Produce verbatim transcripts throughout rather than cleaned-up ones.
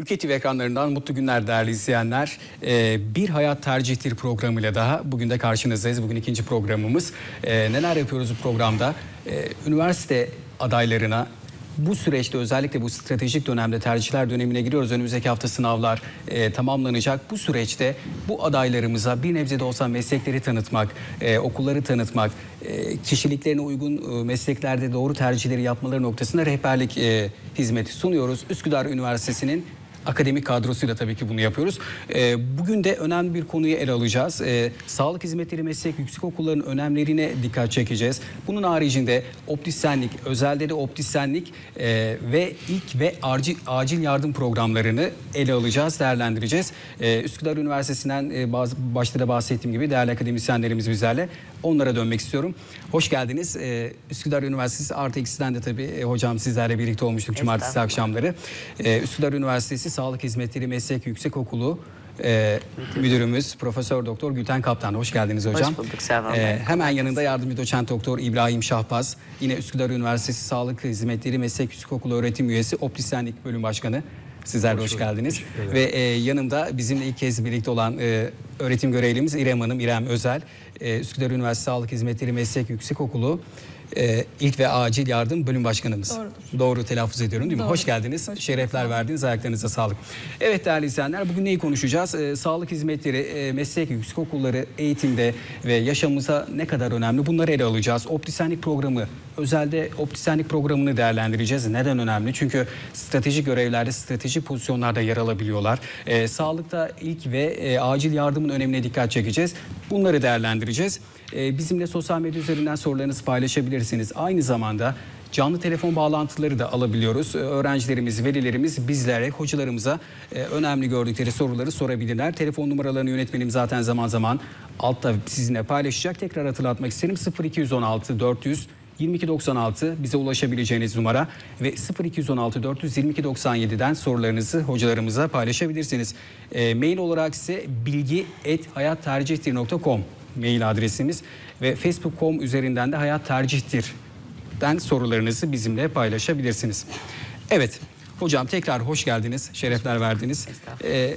Türkiye T V ekranlarından mutlu günler değerli izleyenler. Ee, Bir Hayat Tercihtir programıyla daha bugün de karşınızdayız. Bugün ikinci programımız. Ee, neler yapıyoruz bu programda? Ee, üniversite adaylarına bu süreçte, özellikle bu stratejik dönemde, tercihler dönemine giriyoruz. Önümüzdeki hafta sınavlar e, tamamlanacak. Bu süreçte bu adaylarımıza bir nebze de olsa meslekleri tanıtmak, e, okulları tanıtmak, e, kişiliklerine uygun e, mesleklerde doğru tercihleri yapmaları noktasında rehberlik e, hizmeti sunuyoruz. Üsküdar Üniversitesi'nin akademik kadrosuyla tabii ki bunu yapıyoruz. Ee, bugün de önemli bir konuyu ele alacağız. Ee, sağlık hizmetleri meslek yüksekokullarının önemlerine dikkat çekeceğiz. Bunun haricinde optisyenlik, özelde de optisyenlik e, ve ilk ve acil, acil yardım programlarını ele alacağız, değerlendireceğiz. Ee, Üsküdar Üniversitesi'nden e, bazı, başta da bahsettiğim gibi değerli akademisyenlerimiz bizlerle. Onlara dönmek istiyorum. Hoş geldiniz. Ee, Üsküdar Üniversitesi artı ikisinden de tabii e, hocam sizlerle birlikte olmuştuk cumartesi akşamları. Ee, Üsküdar Üniversitesi Sağlık Hizmetleri Meslek Yüksekokulu e, müdürümüz Profesör Doktor Gülten Kaptan. Hoş geldiniz hocam. Hoş bulduk. Sağ olun. Ee, hemen yanında yardımcı doçent doktor İbrahim Şahbaz. Yine Üsküdar Üniversitesi Sağlık Hizmetleri Meslek Yüksekokulu öğretim üyesi, optisyenlik bölüm başkanı. Sizler de hoş, hoş geldiniz. Ve e, yanımda bizimle ilk kez birlikte olan e, öğretim görevlimiz İrem Hanım, İrem Özel. E, Üsküdar Üniversitesi Sağlık Hizmetleri Meslek Yüksekokulu e, İlk ve Acil Yardım Bölüm Başkanımız. Doğrudur. Doğru telaffuz ediyorum değil mi? Doğru. Hoş geldiniz. Hoş Şerefler bulduk. Verdiniz. Ayaklarınıza sağlık. Evet değerli izleyenler, bugün neyi konuşacağız? E, sağlık hizmetleri, e, meslek yüksekokulları eğitimde ve yaşamımıza ne kadar önemli? Bunları ele alacağız. Optisyenlik programı, özelde optisyenlik programını değerlendireceğiz. Neden önemli? Çünkü stratejik görevlerde, stratejik pozisyonlarda yer alabiliyorlar. E, sağlıkta ilk ve e, acil yardımın önemine dikkat çekeceğiz. Bunları değerlendireceğiz. E, bizimle sosyal medya üzerinden sorularınızı paylaşabilirsiniz. Aynı zamanda canlı telefon bağlantıları da alabiliyoruz. Öğrencilerimiz, velilerimiz bizlere, hocalarımıza e, önemli gördükleri soruları sorabilirler. Telefon numaralarını yönetmenim zaten zaman zaman altta sizinle paylaşacak. Tekrar hatırlatmak isterim. sıfır iki yüz on altı dört yüz yirmi iki doksan altı bize ulaşabileceğiniz numara ve sıfır iki yüz on altı dört yüz yirmi iki doksan yedi'den sorularınızı hocalarımıza paylaşabilirsiniz. E, mail olarak ise bilgi et hayat tercihtir nokta com mail adresimiz ve facebook nokta com üzerinden de Hayat Tercihtir'den sorularınızı bizimle paylaşabilirsiniz. Evet hocam, tekrar hoş geldiniz, şerefler verdiniz. Ee,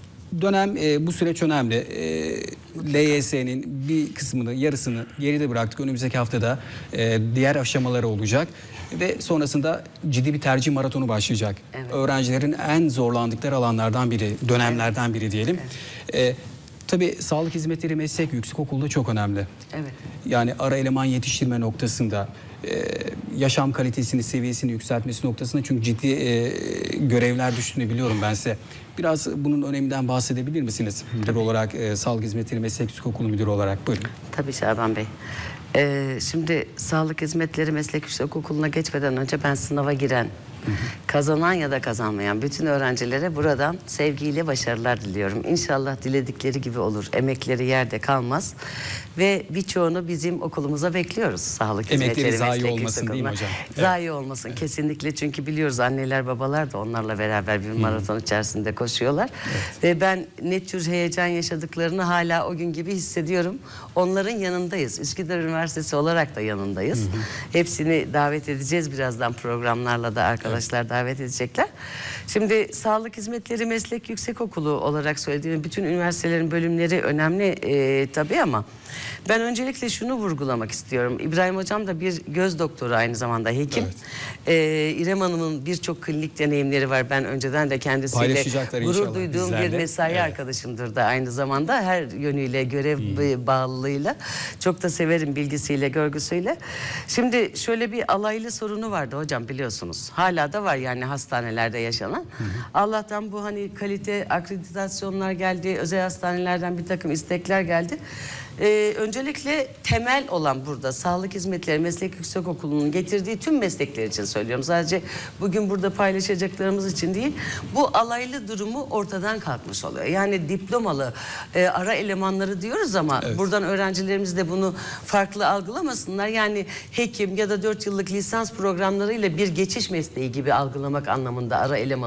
dönem e, bu süreç önemli. E, L Y S'nin bir kısmını, yarısını geride bıraktık. Önümüzdeki haftada e, diğer aşamaları olacak ve sonrasında ciddi bir tercih maratonu başlayacak. Evet. Öğrencilerin en zorlandıkları alanlardan biri, dönemlerden biri diyelim. Evet. E, Tabii sağlık hizmetleri meslek yüksekokulda çok önemli. Evet. Yani ara eleman yetiştirme noktasında, e, yaşam kalitesini, seviyesini yükseltmesi noktasında çünkü ciddi e, görevler düştüğünü biliyorum ben size. Biraz bunun öneminden bahsedebilir misiniz? Müdür olarak, e, sağlık hizmetleri meslek yüksekokulu müdürü olarak. Buyurun. Tabii Şaban Bey. Ee, şimdi sağlık hizmetleri meslek yüksekokuluna geçmeden önce ben sınava giren, hı hı, kazanan ya da kazanmayan bütün öğrencilere buradan sevgiyle başarılar diliyorum. İnşallah diledikleri gibi olur. Emekleri yerde kalmaz. Ve birçoğunu bizim okulumuza bekliyoruz. Sağlık Emekleri hizmetleri zayi meslek olmasın değil mi hocam? Evet. Zayi olmasın evet. Kesinlikle, çünkü biliyoruz anneler babalar da onlarla beraber bir maraton hı. içerisinde koşuyorlar. Evet. Ve ben ne tür heyecan yaşadıklarını hala o gün gibi hissediyorum. Onların yanındayız. Üsküdar Üniversitesi olarak da yanındayız. Hı hı. Hepsini davet edeceğiz birazdan, programlarla da arkadaşlar evet. davet edecekler. Şimdi sağlık hizmetleri meslek yüksekokulu olarak söylediğim bütün üniversitelerin bölümleri önemli e, tabii ama ben öncelikle şunu vurgulamak istiyorum. İbrahim Hocam da bir göz doktoru, aynı zamanda hekim. Evet. Ee, İrem Hanım'ın birçok klinik deneyimleri var. Ben önceden de kendisiyle gurur duyduğum bizlerle. bir mesai evet. arkadaşımdır da aynı zamanda, her yönüyle, görev hmm. bağlılığıyla. Çok da severim bilgisiyle, görgüsüyle. Şimdi şöyle bir alaylı sorunu vardı hocam, biliyorsunuz. Hala da var yani hastanelerde yaşanan. Hmm. Allah'tan bu hani kalite akreditasyonlar geldi, özel hastanelerden bir takım istekler geldi. Ee, öncelikle temel olan burada sağlık hizmetleri meslek yüksekokulu'nun getirdiği tüm meslekler için söylüyorum. Sadece bugün burada paylaşacaklarımız için değil, bu alaylı durumu ortadan kalkmış oluyor. Yani diplomalı e, ara elemanları diyoruz ama evet. buradan öğrencilerimiz de bunu farklı algılamasınlar. Yani hekim ya da dört yıllık lisans programlarıyla bir geçiş mesleği gibi algılamak anlamında ara eleman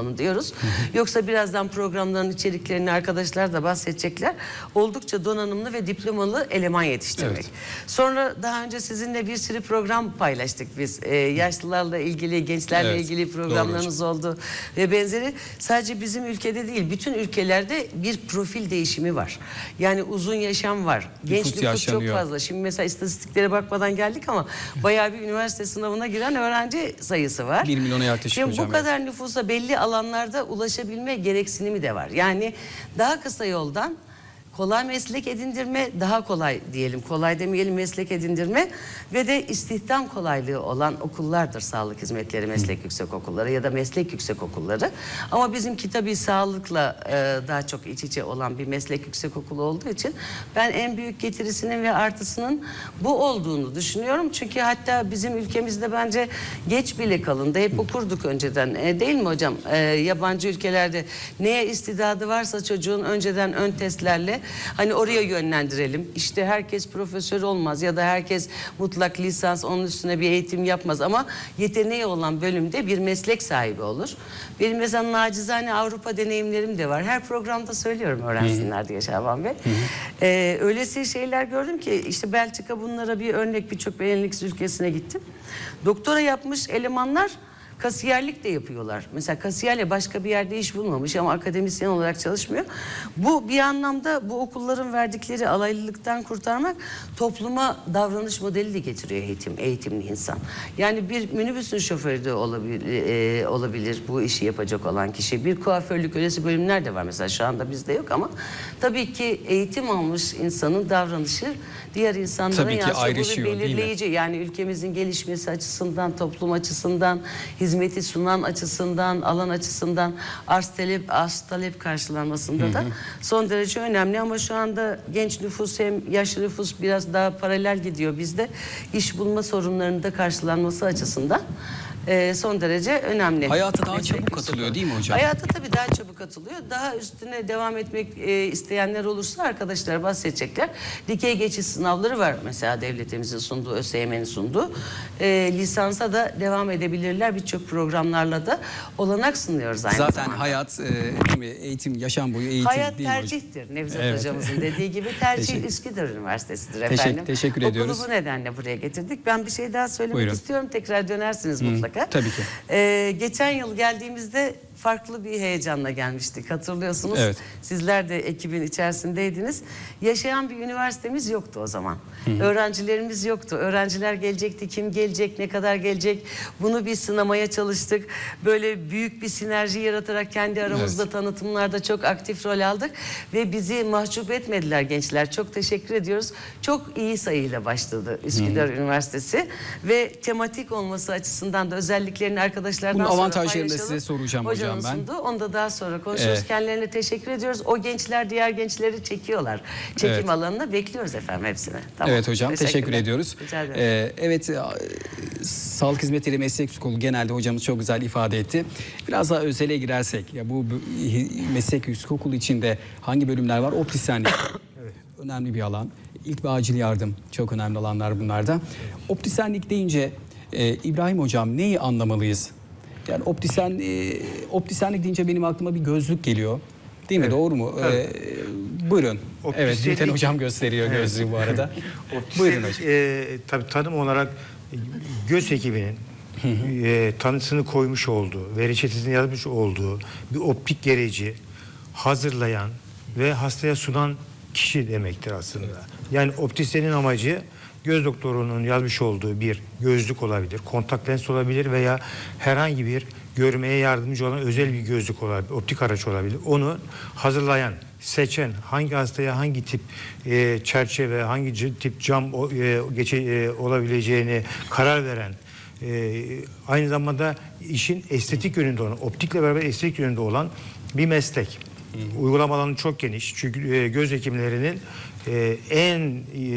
olmanı diyoruz. Yoksa birazdan programların içeriklerini arkadaşlar da bahsedecekler. Oldukça donanımlı ve diplomalı eleman yetiştirmek. Evet. Sonra daha önce sizinle bir sürü program paylaştık biz. Ee, yaşlılarla ilgili, gençlerle evet, ilgili programlarınız doğru. oldu ve benzeri. Sadece bizim ülkede değil, bütün ülkelerde bir profil değişimi var. Yani uzun yaşam var. Genç nüfus, nüfus çok fazla. Şimdi mesela istatistiklere bakmadan geldik ama bayağı bir üniversite sınavına giren öğrenci sayısı var. bir milyona yaklaşık Şimdi hocam. Bu kadar evet. nüfusa belli alanlarda ulaşabilme gereksinimi de var. Yani daha kısa yoldan kolay meslek edindirme, daha kolay diyelim, kolay demeyelim, meslek edindirme ve de istihdam kolaylığı olan okullardır sağlık hizmetleri meslek Hı. yüksekokulları ya da meslek yüksekokulları. Ama bizimki tabii sağlıkla e, daha çok iç içe olan bir meslek yüksekokulu olduğu için ben en büyük getirisinin ve artısının bu olduğunu düşünüyorum. Çünkü hatta bizim ülkemizde bence geç bile kalındı. Hep Hı. okurduk önceden, e, değil mi hocam? E, yabancı ülkelerde neye istidadı varsa çocuğun önceden ön testlerle hani oraya yönlendirelim. İşte herkes profesör olmaz ya da herkes mutlak lisans, onun üstüne bir eğitim yapmaz ama yeteneği olan bölümde bir meslek sahibi olur. Benim mesela nacizane Avrupa deneyimlerim de var. Her programda söylüyorum öğrensinler diye Şaban Bey. Ee, öylesi şeyler gördüm ki işte Belçika bunlara bir örnek, birçok Benelux ülkesine gittim. Doktora yapmış elemanlar kasiyerlik de yapıyorlar. Mesela kasiyerle başka bir yerde iş bulmamış ama akademisyen olarak çalışmıyor. Bu bir anlamda bu okulların verdikleri alaylılıktan kurtarmak, topluma davranış modeli de getiriyor eğitim, eğitimli insan. Yani bir minibüsün şoförü de olabilir, e, olabilir bu işi yapacak olan kişi. Bir kuaförlük öylesi bölümler de var mesela, şu anda bizde yok ama tabii ki eğitim almış insanın davranışı diğer insanların yansıdığı belirleyici. Yani ülkemizin gelişmesi açısından, toplum açısından, hizmeti sunan açısından, alan açısından, arz talep, arz talep karşılanmasında hı hı. da son derece önemli. Ama şu anda genç nüfus hem yaşlı nüfus biraz daha paralel gidiyor bizde. İş bulma sorunlarının da karşılanması açısından e, son derece önemli. Hayata daha Meslek çabuk katılıyor değil mi hocam? Hayata tabii daha çabuk katılıyor. Daha üstüne devam etmek e, isteyenler olursa arkadaşlar bahsedecekler. Dikey geçiş sınavları var mesela devletimizin sunduğu, ÖSYM'nin sunduğu. E, lisansa da devam edebilirler. Birçok programlarla da olanak sunuyoruz aynı Zaten zamanda. hayat, e, değil mi? Eğitim, yaşam boyu eğitim hayat değil mi hocam? tercihtir. Nevzat evet. hocamızın dediği gibi tercih Teşekkür. Üsküdar Üniversitesi'dir efendim. Teşekkür, teşekkür ediyoruz. Okulu bu nedenle buraya getirdik. Ben bir şey daha söylemek Buyurun. istiyorum. Tekrar dönersiniz Hı, mutlaka. Tabii ki. Ee, geçen yıl geldiğimizde farklı bir heyecanla gelmiştik, hatırlıyorsunuz. Evet. Sizler de ekibin içerisindeydiniz. Yaşayan bir üniversitemiz yoktu o zaman. Hı hı. Öğrencilerimiz yoktu. Öğrenciler gelecekti. Kim gelecek, ne kadar gelecek? Bunu bir sınamaya çalıştık. Böyle büyük bir sinerji yaratarak kendi aramızda evet. tanıtımlarda çok aktif rol aldık. Ve bizi mahcup etmediler gençler. Çok teşekkür ediyoruz. Çok iyi sayıyla başladı Üsküdar hı hı. Üniversitesi. Ve tematik olması açısından da özelliklerini arkadaşlardan Bunun sonra avantajlarını da size soracağım hocam. Ben. Sundu. Onu da daha sonra konuşuruz. Evet. Kendilerine teşekkür ediyoruz. O gençler diğer gençleri çekiyorlar. Çekim evet. alanına bekliyoruz efendim hepsini. Tamam. Evet hocam, teşekkür ediyoruz. Ee, evet, Sağlık Hizmetleri Meslek Yüksekokulu genelde hocamız çok güzel ifade etti. Biraz daha özele girersek, ya bu meslek yüksekokulu içinde hangi bölümler var? Optisyenlik evet. önemli bir alan. İlk ve acil yardım çok önemli alanlar bunlarda. Evet. Optisyenlik deyince e, İbrahim hocam neyi anlamalıyız? Yani optisyen, e, optisyenlik deyince benim aklıma bir gözlük geliyor. Değil mi? Evet. Doğru mu? Evet. Ee, buyurun. Evet, Gülten hocam gösteriyor evet. gözlüğü bu arada. Buyurun hocam. E, tabii tanım olarak göz hekiminin e, tanısını koymuş olduğu ve reçetesini yazmış olduğu bir optik gereci hazırlayan ve hastaya sunan kişi demektir aslında. Evet. Yani optisyenin amacı göz doktorunun yazmış olduğu bir gözlük olabilir, kontak lens olabilir veya herhangi bir görmeye yardımcı olan özel bir gözlük olabilir, optik araç olabilir. Onu hazırlayan, seçen, hangi hastaya hangi tip e, çerçeve, hangi tip cam e, geçe, e, olabileceğini karar veren, e, aynı zamanda işin estetik yönünde olan, optikle beraber estetik yönünde olan bir meslek. Hı hı. Uygulama alanı çok geniş. Çünkü e, göz hekimlerinin e, en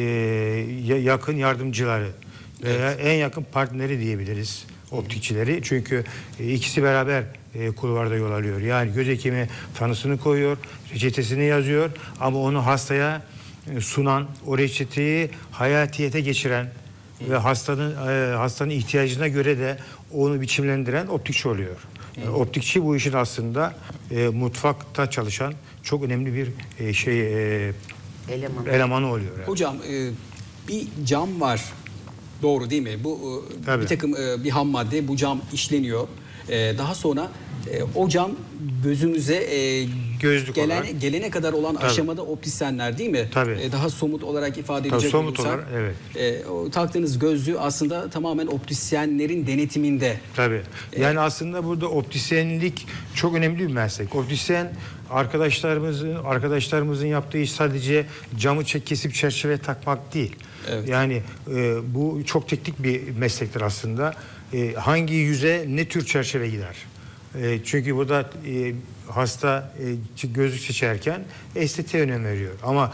e, yakın yardımcıları veya evet. en yakın partneri diyebiliriz optikçileri. Çünkü e, ikisi beraber e, kulvarda yol alıyor. Yani göz hekimi tanısını koyuyor, reçetesini yazıyor ama onu hastaya e, sunan, o reçeteyi hayatiyete geçiren hı. ve hastanın e, hastanın ihtiyacına göre de onu biçimlendiren optikçi oluyor. Yani optikçi bu işin aslında e, mutfakta çalışan çok önemli bir e, şey e, Eleman. elemanı oluyor. Yani. Hocam e, bir cam var. Doğru değil mi? Bu e, Tabii. bir takım e, bir ham madde, bu cam işleniyor. E, daha sonra e, o cam gözümüze e, Gözlük gelen, olarak. gelene kadar olan Tabii. aşamada optisyenler değil mi? Tabii. E, daha somut olarak ifade Tabii, edecek somut olursak, olarak, evet. e, o taktığınız gözlüğü aslında tamamen optisyenlerin denetiminde. Tabii. Yani aslında burada optisyenlik çok önemli bir meslek. Optisyen arkadaşlarımızın arkadaşlarımızın yaptığı iş sadece camı çek kesip çerçeve takmak değil. Evet. Yani e, bu çok teknik bir meslektir aslında. E, hangi yüze ne tür çerçeve gider? E, çünkü burada e, hasta e, gözlük seçerken estetiğe önem veriyor. Ama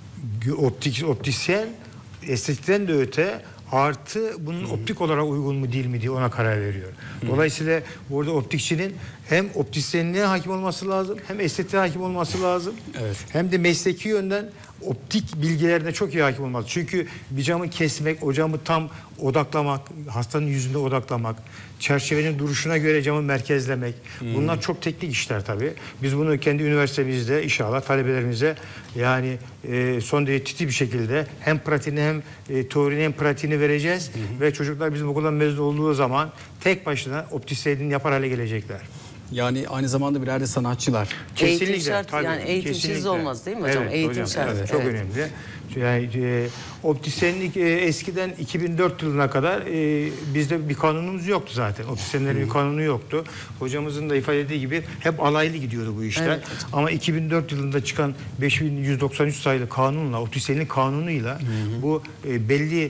optik optisyen estetikten de öte artı bunun optik olarak uygun mu değil mi diye ona karar veriyor. Dolayısıyla burada optikçinin hem optisyenliğe hakim olması lazım, hem estetiğe hakim olması lazım. Evet. Hem de mesleki yönden optik bilgilerine çok iyi hakim olmalı. Çünkü bir camı kesmek, o camı tam odaklamak, hastanın yüzünde odaklamak, çerçevenin duruşuna göre camı merkezlemek. Bunlar çok teknik işler tabii. Biz bunu kendi üniversitemizde inşallah talebelerimize yani e, son derece titiz bir şekilde hem pratiğini hem e, teorini hem pratiğini vereceğiz. Hı hı. Ve çocuklar bizim okuldan mezun olduğu zaman tek başına optisyenliğini yapar hale gelecekler. Yani aynı zamanda birer de sanatçılar. Eğitim şart, yani eğitimsiz kesinlikle. olmaz değil mi hocam? Evet, Eğitim hocam, şart. evet, çok Evet. önemli. Yani e, optisyenlik e, eskiden iki bin dört yılına kadar e, bizde bir kanunumuz yoktu zaten. Optisyenlerin bir kanunu yoktu. Hocamızın da ifade ettiği gibi hep alaylı gidiyordu bu işler. Evet, ama iki bin dört yılında çıkan beş bin yüz doksan üç sayılı kanunla, optisyenlik kanunuyla hı hı. bu e, belli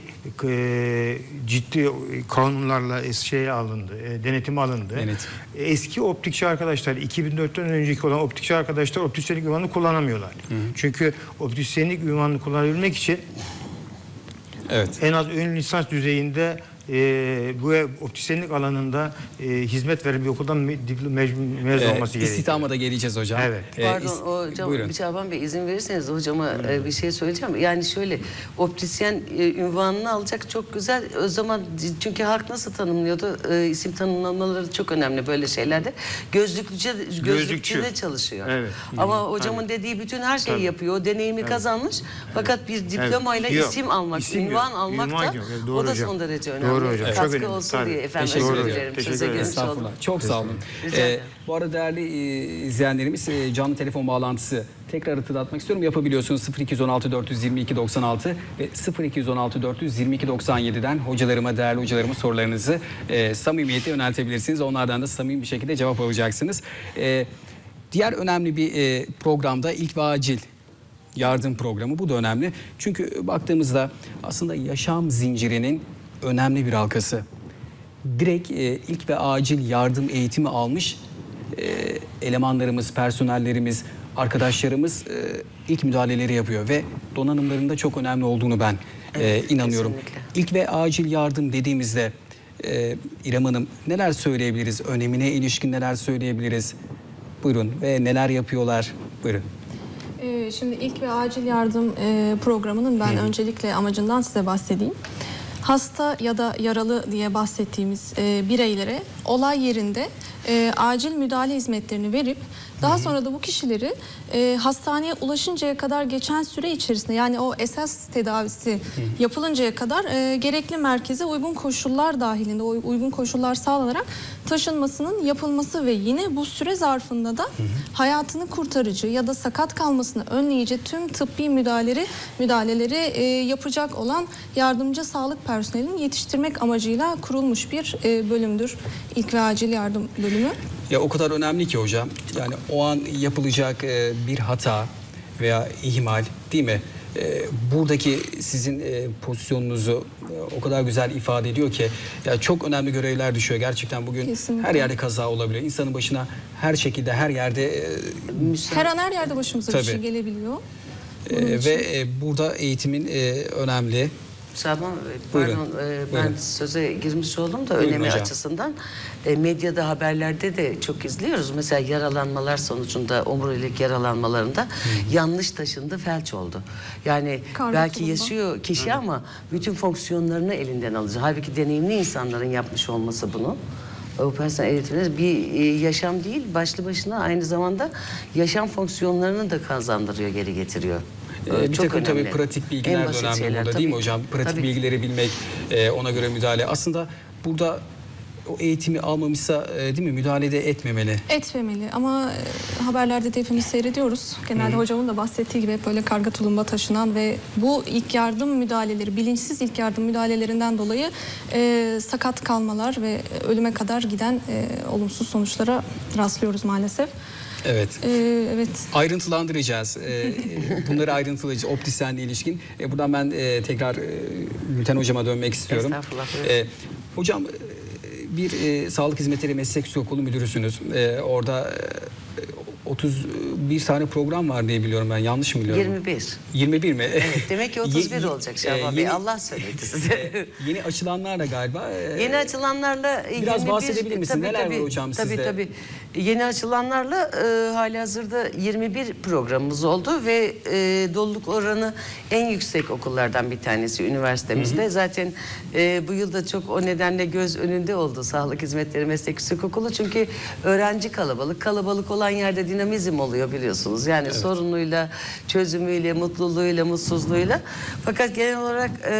e, ciddi kanunlarla şeye alındı, e, denetime alındı. Denetim. Eski optikçi arkadaşlar, iki bin dörtten önceki olan optikçi arkadaşlar optisyenlik ünvanını kullanamıyorlar. Hı hı. Çünkü optisyenlik ünvanını kullanabilmek için Evet. en az ön lisans düzeyinde e, bu optisyenlik alanında e, hizmet veren bir okuldan me, mezun Ee, olması gerekiyor. İstihdama da geleceğiz hocam. Evet. Ee, Pardon is- hocam, buyurun. bir Şaban Bey izin verirseniz hocama e, bir şey söyleyeceğim. Yani şöyle optisyen e, ünvanını alacak çok güzel. O zaman çünkü halk nasıl tanımlıyordu? E, isim tanımlamaları çok önemli böyle şeylerde. Gözlükçü, gözlükçü, Gözlükçü. de çalışıyor. Evet. Ama hocamın dediği bütün her şeyi Tabii. yapıyor. O deneyimi kazanmış. Fakat bir diplomayla Evet. Yok, isim almak, isim yok. ünvan almak Ünvan da yok. Evet, doğru o da hocam. son derece önemli. Doğru hocam. Çok Katkı önemli. olsun Tabii. diye efendim Teşekkür özür ederim. dilerim. Teşekkür Söze ederim. girmiş oldum. Estağfurullah. Çok sağ olun. Rica Ee, ederim. bu arada değerli e, izleyenlerimiz e, canlı telefon bağlantısı tekrar hatırlatmak istiyorum. Yapabiliyorsunuz sıfır iki yüz on altı dört yüz yirmi iki doksan altı ve sıfır iki yüz on altı dört yüz yirmi iki doksan yedi'den hocalarıma, değerli hocalarıma sorularınızı e, samimiyetle yöneltebilirsiniz. Onlardan da samimi bir şekilde cevap alacaksınız. E, diğer önemli bir e, programda ilk ve acil yardım programı. Bu da önemli. Çünkü baktığımızda aslında yaşam zincirinin önemli bir halkası. Direkt e, ilk ve acil yardım eğitimi almış e, elemanlarımız, personellerimiz, arkadaşlarımız e, ilk müdahaleleri yapıyor ve donanımlarında çok önemli olduğunu ben Evet, e, inanıyorum. kesinlikle. İlk ve acil yardım dediğimizde e, İrem Hanım neler söyleyebiliriz? Önemine ilişkin neler söyleyebiliriz? Buyurun ve neler yapıyorlar? Buyurun. Ee, Şimdi ilk ve acil yardım e, programının ben öncelikle amacından size bahsedeyim. Hasta ya da yaralı diye bahsettiğimiz e, bireylere olay yerinde e, acil müdahale hizmetlerini verip daha sonra da bu kişileri e, hastaneye ulaşıncaya kadar geçen süre içerisinde, yani o esas tedavisi yapılıncaya kadar e, gerekli merkeze uygun koşullar dahilinde, o uygun koşullar sağlanarak taşınmasının yapılması ve yine bu süre zarfında da hayatını kurtarıcı ya da sakat kalmasını önleyici tüm tıbbi müdahaleleri müdahaleleri e, yapacak olan yardımcı sağlık personelini yetiştirmek amacıyla kurulmuş bir e, bölümdür. İlk ve acil yardım bölümü. Ya o kadar önemli ki hocam. Yani o an yapılacak e, bir hata veya ihmal, değil mi? E, buradaki sizin e, pozisyonunuzu e, o kadar güzel ifade ediyor ki ya çok önemli görevler düşüyor gerçekten bugün. Kesinlikle. Her yerde kaza olabiliyor. İnsanın başına her şekilde her yerde e, Her an her yerde başımıza bir Tabii. şey gelebiliyor. e, ve e, burada eğitimin e, önemli. Şaban, Buyurun. pardon e, ben Buyurun. söze girmiş oldum da Buyurun önemi hocam. açısından. E, medyada, haberlerde de çok izliyoruz. Mesela yaralanmalar sonucunda, omurilik yaralanmalarında yanlış taşındı, felç oldu. Yani Karnı belki tulumba. yaşıyor kişi ama bütün fonksiyonlarını elinden alacak. Halbuki deneyimli insanların yapmış olması bunu. operasyon eğitimleri bir e, yaşam değil, başlı başına aynı zamanda yaşam fonksiyonlarını da kazandırıyor, geri getiriyor. Ee, bir Çok takım tabii önemli. pratik En bilgiler de basit önemli şeyler, burada tabii. değil mi hocam? Pratik Tabii. bilgileri bilmek, e, ona göre müdahale. Aslında burada o eğitimi almamışsa e, değil mi müdahale de etmemeli. Etmemeli ama e, haberlerde de hepimiz seyrediyoruz. Genelde hocamın da bahsettiği gibi hep böyle karga tulumba taşınan ve bu ilk yardım müdahaleleri, bilinçsiz ilk yardım müdahalelerinden dolayı e, sakat kalmalar ve ölüme kadar giden e, olumsuz sonuçlara rastlıyoruz maalesef. Evet. E, evet. Ayrıntılandıracağız. Ee, bunları ayrıntılayacağız optisyenle ilişkin. Ee, buradan ben e, tekrar e, Gülten hocama dönmek istiyorum. Estağfurullah, buyurun. Ee, hocam e, bir e, Sağlık Hizmetleri Meslek Yüksekokulu müdürüsünüz. E, orada e, otuz bir tane program var diye biliyorum ben. Yanlış mı biliyorum? yirmi bir. yirmi bir mi? Evet, demek ki otuz bir Ye- olacak e, Şaban Bey. yeni- Allah söyledi size. e, Yeni açılanlarla galiba. e, Yeni açılanlarla Biraz yirmi bir, bahsedebilir misin? tabii, Neler tabii, var hocam tabii, sizde? Tabii Yeni açılanlarla e, halihazırda yirmi bir programımız oldu ve e, doluluk oranı en yüksek okullardan bir tanesi üniversitemizde. Hı hı. Zaten e, bu yılda çok o nedenle göz önünde oldu Sağlık Hizmetleri Meslek Yüksekokulu. Çünkü öğrenci kalabalık. Kalabalık olan yerde dinamizm oluyor biliyorsunuz. Yani Evet. sorunuyla, çözümüyle, mutluluğuyla, mutsuzluğuyla. Fakat genel olarak e,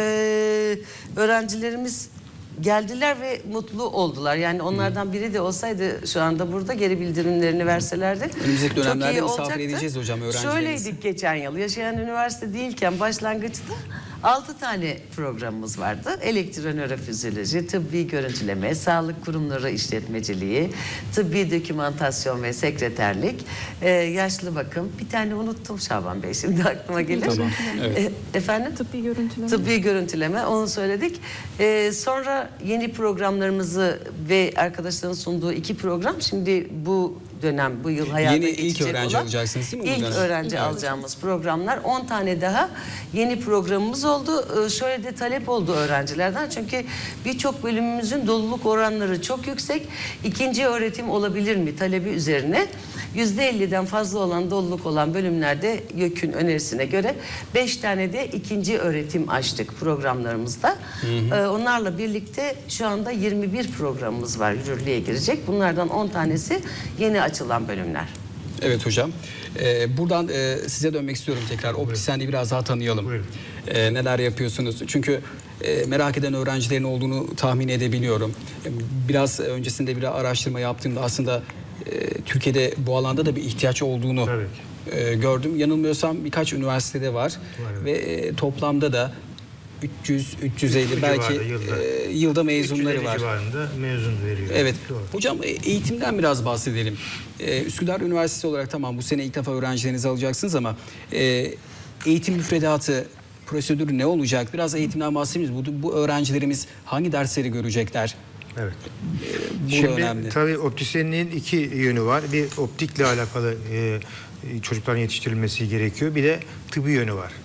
öğrencilerimiz geldiler ve mutlu oldular. Yani onlardan biri de olsaydı şu anda burada geri bildirimlerini verselerdi. Önümüzdeki çok dönemlerde iyi misafir olacaktı. edeceğiz hocam öğrencilerimizi. Şöyleydik geçen yıl. Yaşayan üniversite değilken başlangıçta altı tane programımız vardı. Elektronörofizyoloji, tıbbi görüntüleme, sağlık kurumları işletmeciliği, tıbbi dokümantasyon ve sekreterlik, e, yaşlı bakım. Bir tane unuttum Şaban Bey, şimdi aklıma gelir. Tamam, evet. E, efendim? Tıbbi görüntüleme. Tıbbi görüntüleme, onu söyledik. Ee, sonra yeni programlarımızı ve arkadaşların sunduğu iki program, şimdi bu dönem, bu yıl hayata Yeni ilk geçecek öğrenci olan, alacaksınız değil mi bu İlk dönem? öğrenci Evet. alacağımız programlar, on tane daha yeni programımız oldu. Ee, şöyle de talep oldu öğrencilerden, çünkü birçok bölümümüzün doluluk oranları çok yüksek. İkinci öğretim olabilir mi talebi üzerine yüzde elliden fazla olan doluluk olan bölümlerde YÖK'ün önerisine göre beş tane de ikinci öğretim açtık programlarımızda. Hı hı. Ee, onlarla birlikte şu anda yirmi bir programımız var, yürürlüğe girecek. Bunlardan on tanesi yeni açılan bölümler. Evet hocam. Ee, buradan e, size dönmek istiyorum tekrar. Optisyenliği biraz daha tanıyalım. Buyurun. Ee, neler yapıyorsunuz? Çünkü e, merak eden öğrencilerin olduğunu tahmin edebiliyorum. E, Biraz öncesinde bir araştırma yaptığımda aslında e, Türkiye'de bu alanda da bir ihtiyaç olduğunu Tabii e, gördüm. Yanılmıyorsam birkaç üniversitede var. evet. Ve e, toplamda da üç yüz üç yüz elli belki civarında yılda. e, yılda mezunları üç yüz elli var. civarında mezun veriyor. Evet. Doğru. Hocam e, eğitimden biraz bahsedelim. Ee, Üsküdar Üniversitesi olarak tamam bu sene ilk defa öğrencilerinizi alacaksınız ama e, eğitim müfredatı, prosedürü ne olacak? Biraz eğitimden bahsedelim. Bu, bu öğrencilerimiz hangi dersleri görecekler? Evet. Bu da Şimdi önemli. tabii optisyenliğin iki yönü var. Bir optikle alakalı e, çocukların yetiştirilmesi gerekiyor. Bir de tıbbi yönü var.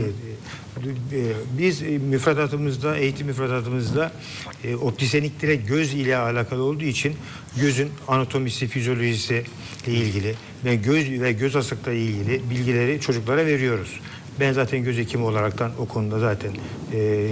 E, e, biz e, müfredatımızda, eğitim müfredatımızda e, optisyenlik direkt göz ile alakalı olduğu için gözün anatomisi, fizyolojisi ile ilgili ve göz ve göz hastalıkları ile ilgili bilgileri çocuklara veriyoruz. Ben zaten göz hekimi olaraktan o konuda zaten e,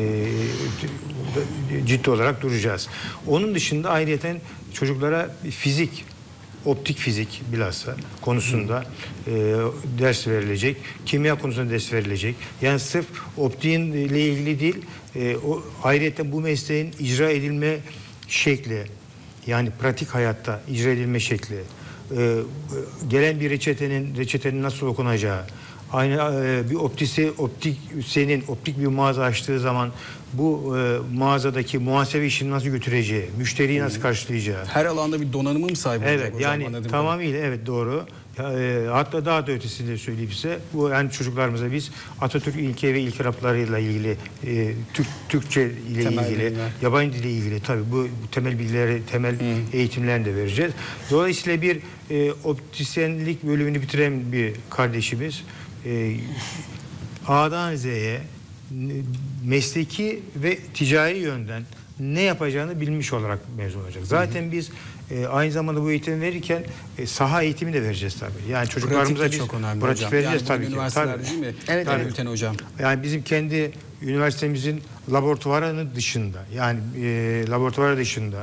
ciddi olarak duracağız. Onun dışında ayrıyeten çocuklara fizik, optik fizik bilhassa konusunda e, ders verilecek. Kimya konusunda ders verilecek. Yani sırf optiğin ile ilgili değil, e, o ayrıyeten bu mesleğin icra edilme şekli, yani pratik hayatta icra edilme şekli, e, gelen bir reçetenin reçetenin nasıl okunacağı, aynı e, bir optisi, optik senin optik bir mağaza açtığı zaman bu e, mağazadaki muhasebe işini nasıl götüreceği, müşteriyi nasıl karşılayacağı. Her alanda bir donanıma mı sahip olacak Evet, hocam? yani Anladığım tamamıyla evet doğru. Ya, e, hatta daha da ötesini de söyleyeyim size. Bu yani çocuklarımıza biz Atatürk ilke ve ilke raplarıyla ilgili, e, Türk Türkçe ile Temel ilgili, bilgiler. yabancı dille ilgili tabii bu, bu temel bilgileri, temel eğitimlerini de vereceğiz. Dolayısıyla bir e, optisyenlik bölümünü bitiren bir kardeşimiz e, A'dan Z'ye mesleki ve ticari yönden ne yapacağını bilmiş olarak mezun olacak. Zaten hı hı. biz e, aynı zamanda bu eğitimi verirken e, saha eğitimi de vereceğiz tabii. Yani çocuklarımıza pratik de biz çok önemli pratik hocam. vereceğiz Yani tabii ki. üniversiteler Tabii. değil mi? Evet, Tabii. evet. Gülten hocam. Yani bizim kendi üniversitemizin laboratuvarının dışında, yani e, laboratuvar dışında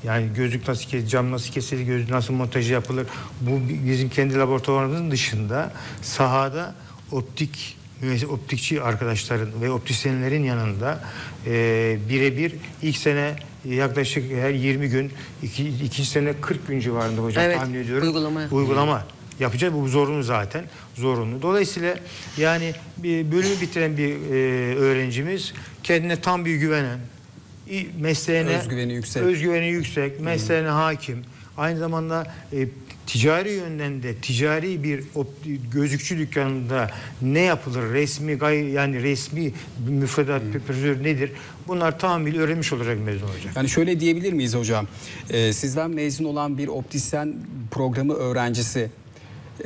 Yani gözlük nasıl kesilir, cam nasıl kesilir, gözlük nasıl montajı yapılır. Bu bizim kendi laboratuvarımızın dışında sahada optik optikçi arkadaşların ve optisyenlerin yanında e, birebir ilk sene yaklaşık her yirmi gün, iki, ikinci sene kırk gün civarında hocam Evet, tahmin ediyorum. uygulama. Uygulama yapacağız. Bu zorunlu zaten. Zorunlu. Dolayısıyla yani bir bölümü bitiren bir e, öğrencimiz kendine tam bir güvenen, mesleğine Özgüveni yüksek. özgüveni yüksek, mesleğine hakim. Aynı zamanda e, ticari yönden de ticari bir gözlükçü dükkanında ne yapılır, resmi gay yani resmi müfredat prosedür nedir? Bunlar tamamıyla öğrenmiş olacak mezun olacak. Yani şöyle diyebilir miyiz hocam? Ee, sizden mezun olan bir optisyen programı öğrencisi e,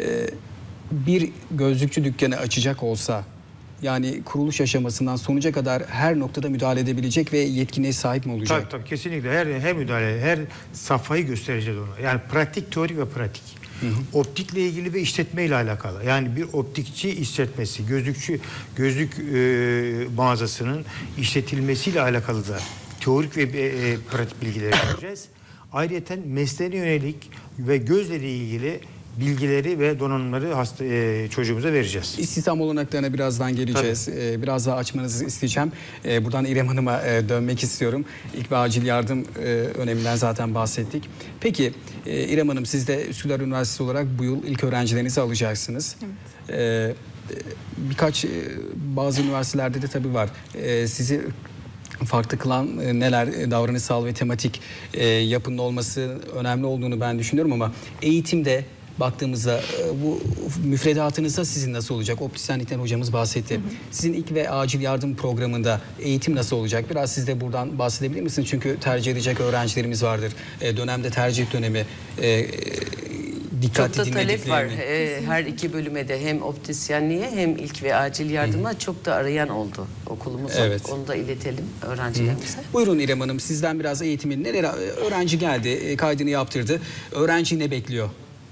bir gözlükçü dükkanı açacak olsa, yani kuruluş aşamasından sonuca kadar her noktada müdahale edebilecek ve yetkinliğe sahip mi olacak? Tabii tabii kesinlikle her her müdahale, her safhayı göstereceğiz ona. Yani pratik, teorik ve pratik. Hı hı. Optikle ilgili ve işletme ile alakalı. Yani bir optikçi işletmesi, gözlükçü gözlük e, mağazasının işletilmesiyle alakalı da teorik ve e, pratik bilgileri vereceğiz. Ayrıca mesleğine yönelik ve gözle ilgili bilgileri ve donanımları hasta, e, çocuğumuza vereceğiz. İstihdam olanaklarına birazdan geleceğiz. Ee, biraz daha açmanızı isteyeceğim. Ee, buradan İrem Hanım'a e, dönmek istiyorum. İlk ve acil yardım e, öneminden zaten bahsettik. Peki e, İrem Hanım, siz de Üsküdar Üniversitesi olarak bu yıl ilk öğrencilerinizi alacaksınız. Evet. Ee, birkaç e, bazı üniversitelerde de tabii var. E, sizi farklı kılan e, neler, e, davranışsal ve tematik e, yapının olması önemli olduğunu ben düşünüyorum ama eğitimde baktığımızda bu müfredatınızda sizin nasıl olacak? Optisyenlikten hocamız bahsetti. Hı hı. Sizin ilk ve acil yardım programında eğitim nasıl olacak? Biraz siz de buradan bahsedebilir misiniz? Çünkü tercih edecek öğrencilerimiz vardır. E, dönemde tercih dönemi e, dikkatli çok da talep var. dinlediklerini. Ee, her iki bölüme de hem optisyenliğe hem ilk ve acil yardıma Hı. çok da arayan oldu okulumuza. Evet. Onu da iletelim öğrencilerimize. Hı. Buyurun İrem Hanım, sizden biraz eğitimin neler, öğrenci geldi, kaydını yaptırdı. Öğrenci ne bekliyor?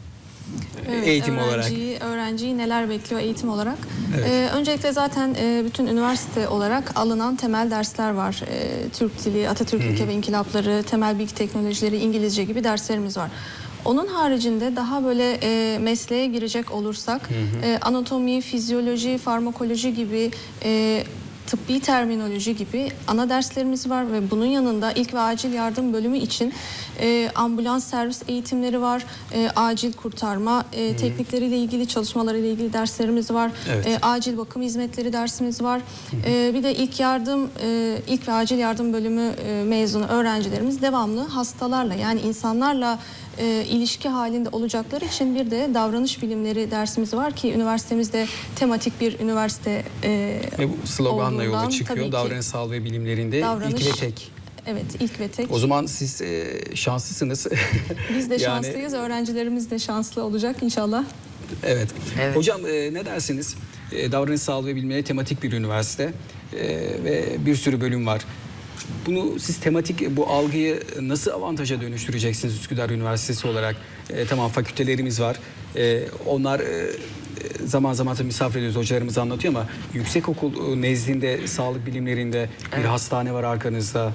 Evet, eğitim öğrenciyi, olarak. Öğrenciyi neler bekliyor eğitim olarak? Evet. Ee, öncelikle zaten e, bütün üniversite olarak alınan temel dersler var. E, Türk dili, Atatürk ilke ve inkılapları, temel bilgi teknolojileri, İngilizce gibi derslerimiz var. Onun haricinde daha böyle e, mesleğe girecek olursak hı hı. E, anatomi, fizyoloji, farmakoloji gibi e, tıbbi terminoloji gibi ana derslerimiz var ve bunun yanında ilk ve acil yardım bölümü için e, ambulans servis eğitimleri var, e, acil kurtarma e, hmm. teknikleriyle ilgili çalışmalarıyla ilgili derslerimiz var, evet. e, acil bakım hizmetleri dersimiz var. Hmm. E, bir de ilk yardım, e, ilk ve acil yardım bölümü e, mezunu öğrencilerimiz devamlı hastalarla yani insanlarla E, ilişki halinde olacakları için bir de davranış bilimleri dersimiz var ki üniversitemizde tematik bir üniversite e, ve bu sloganla yola çıkıyor. Ki, davranışsal ve bilimlerinde davranış, ilk ve tek. Evet, ilk ve tek. O zaman siz e, şanslısınız. Biz de yani, şanslıyız, öğrencilerimiz de şanslı olacak inşallah. Evet. evet. Hocam e, ne dersiniz? E, davranışsal ve bilimleri tematik bir üniversite e, ve bir sürü bölüm var. Bunu siz tematik bu algıyı nasıl avantaja dönüştüreceksiniz Üsküdar Üniversitesi olarak? E, tamam fakültelerimiz var. E, onlar e, zaman zaman tabii misafir ediyoruz, hocalarımız anlatıyor ama yüksekokul nezdinde sağlık bilimlerinde bir evet. hastane var arkanızda.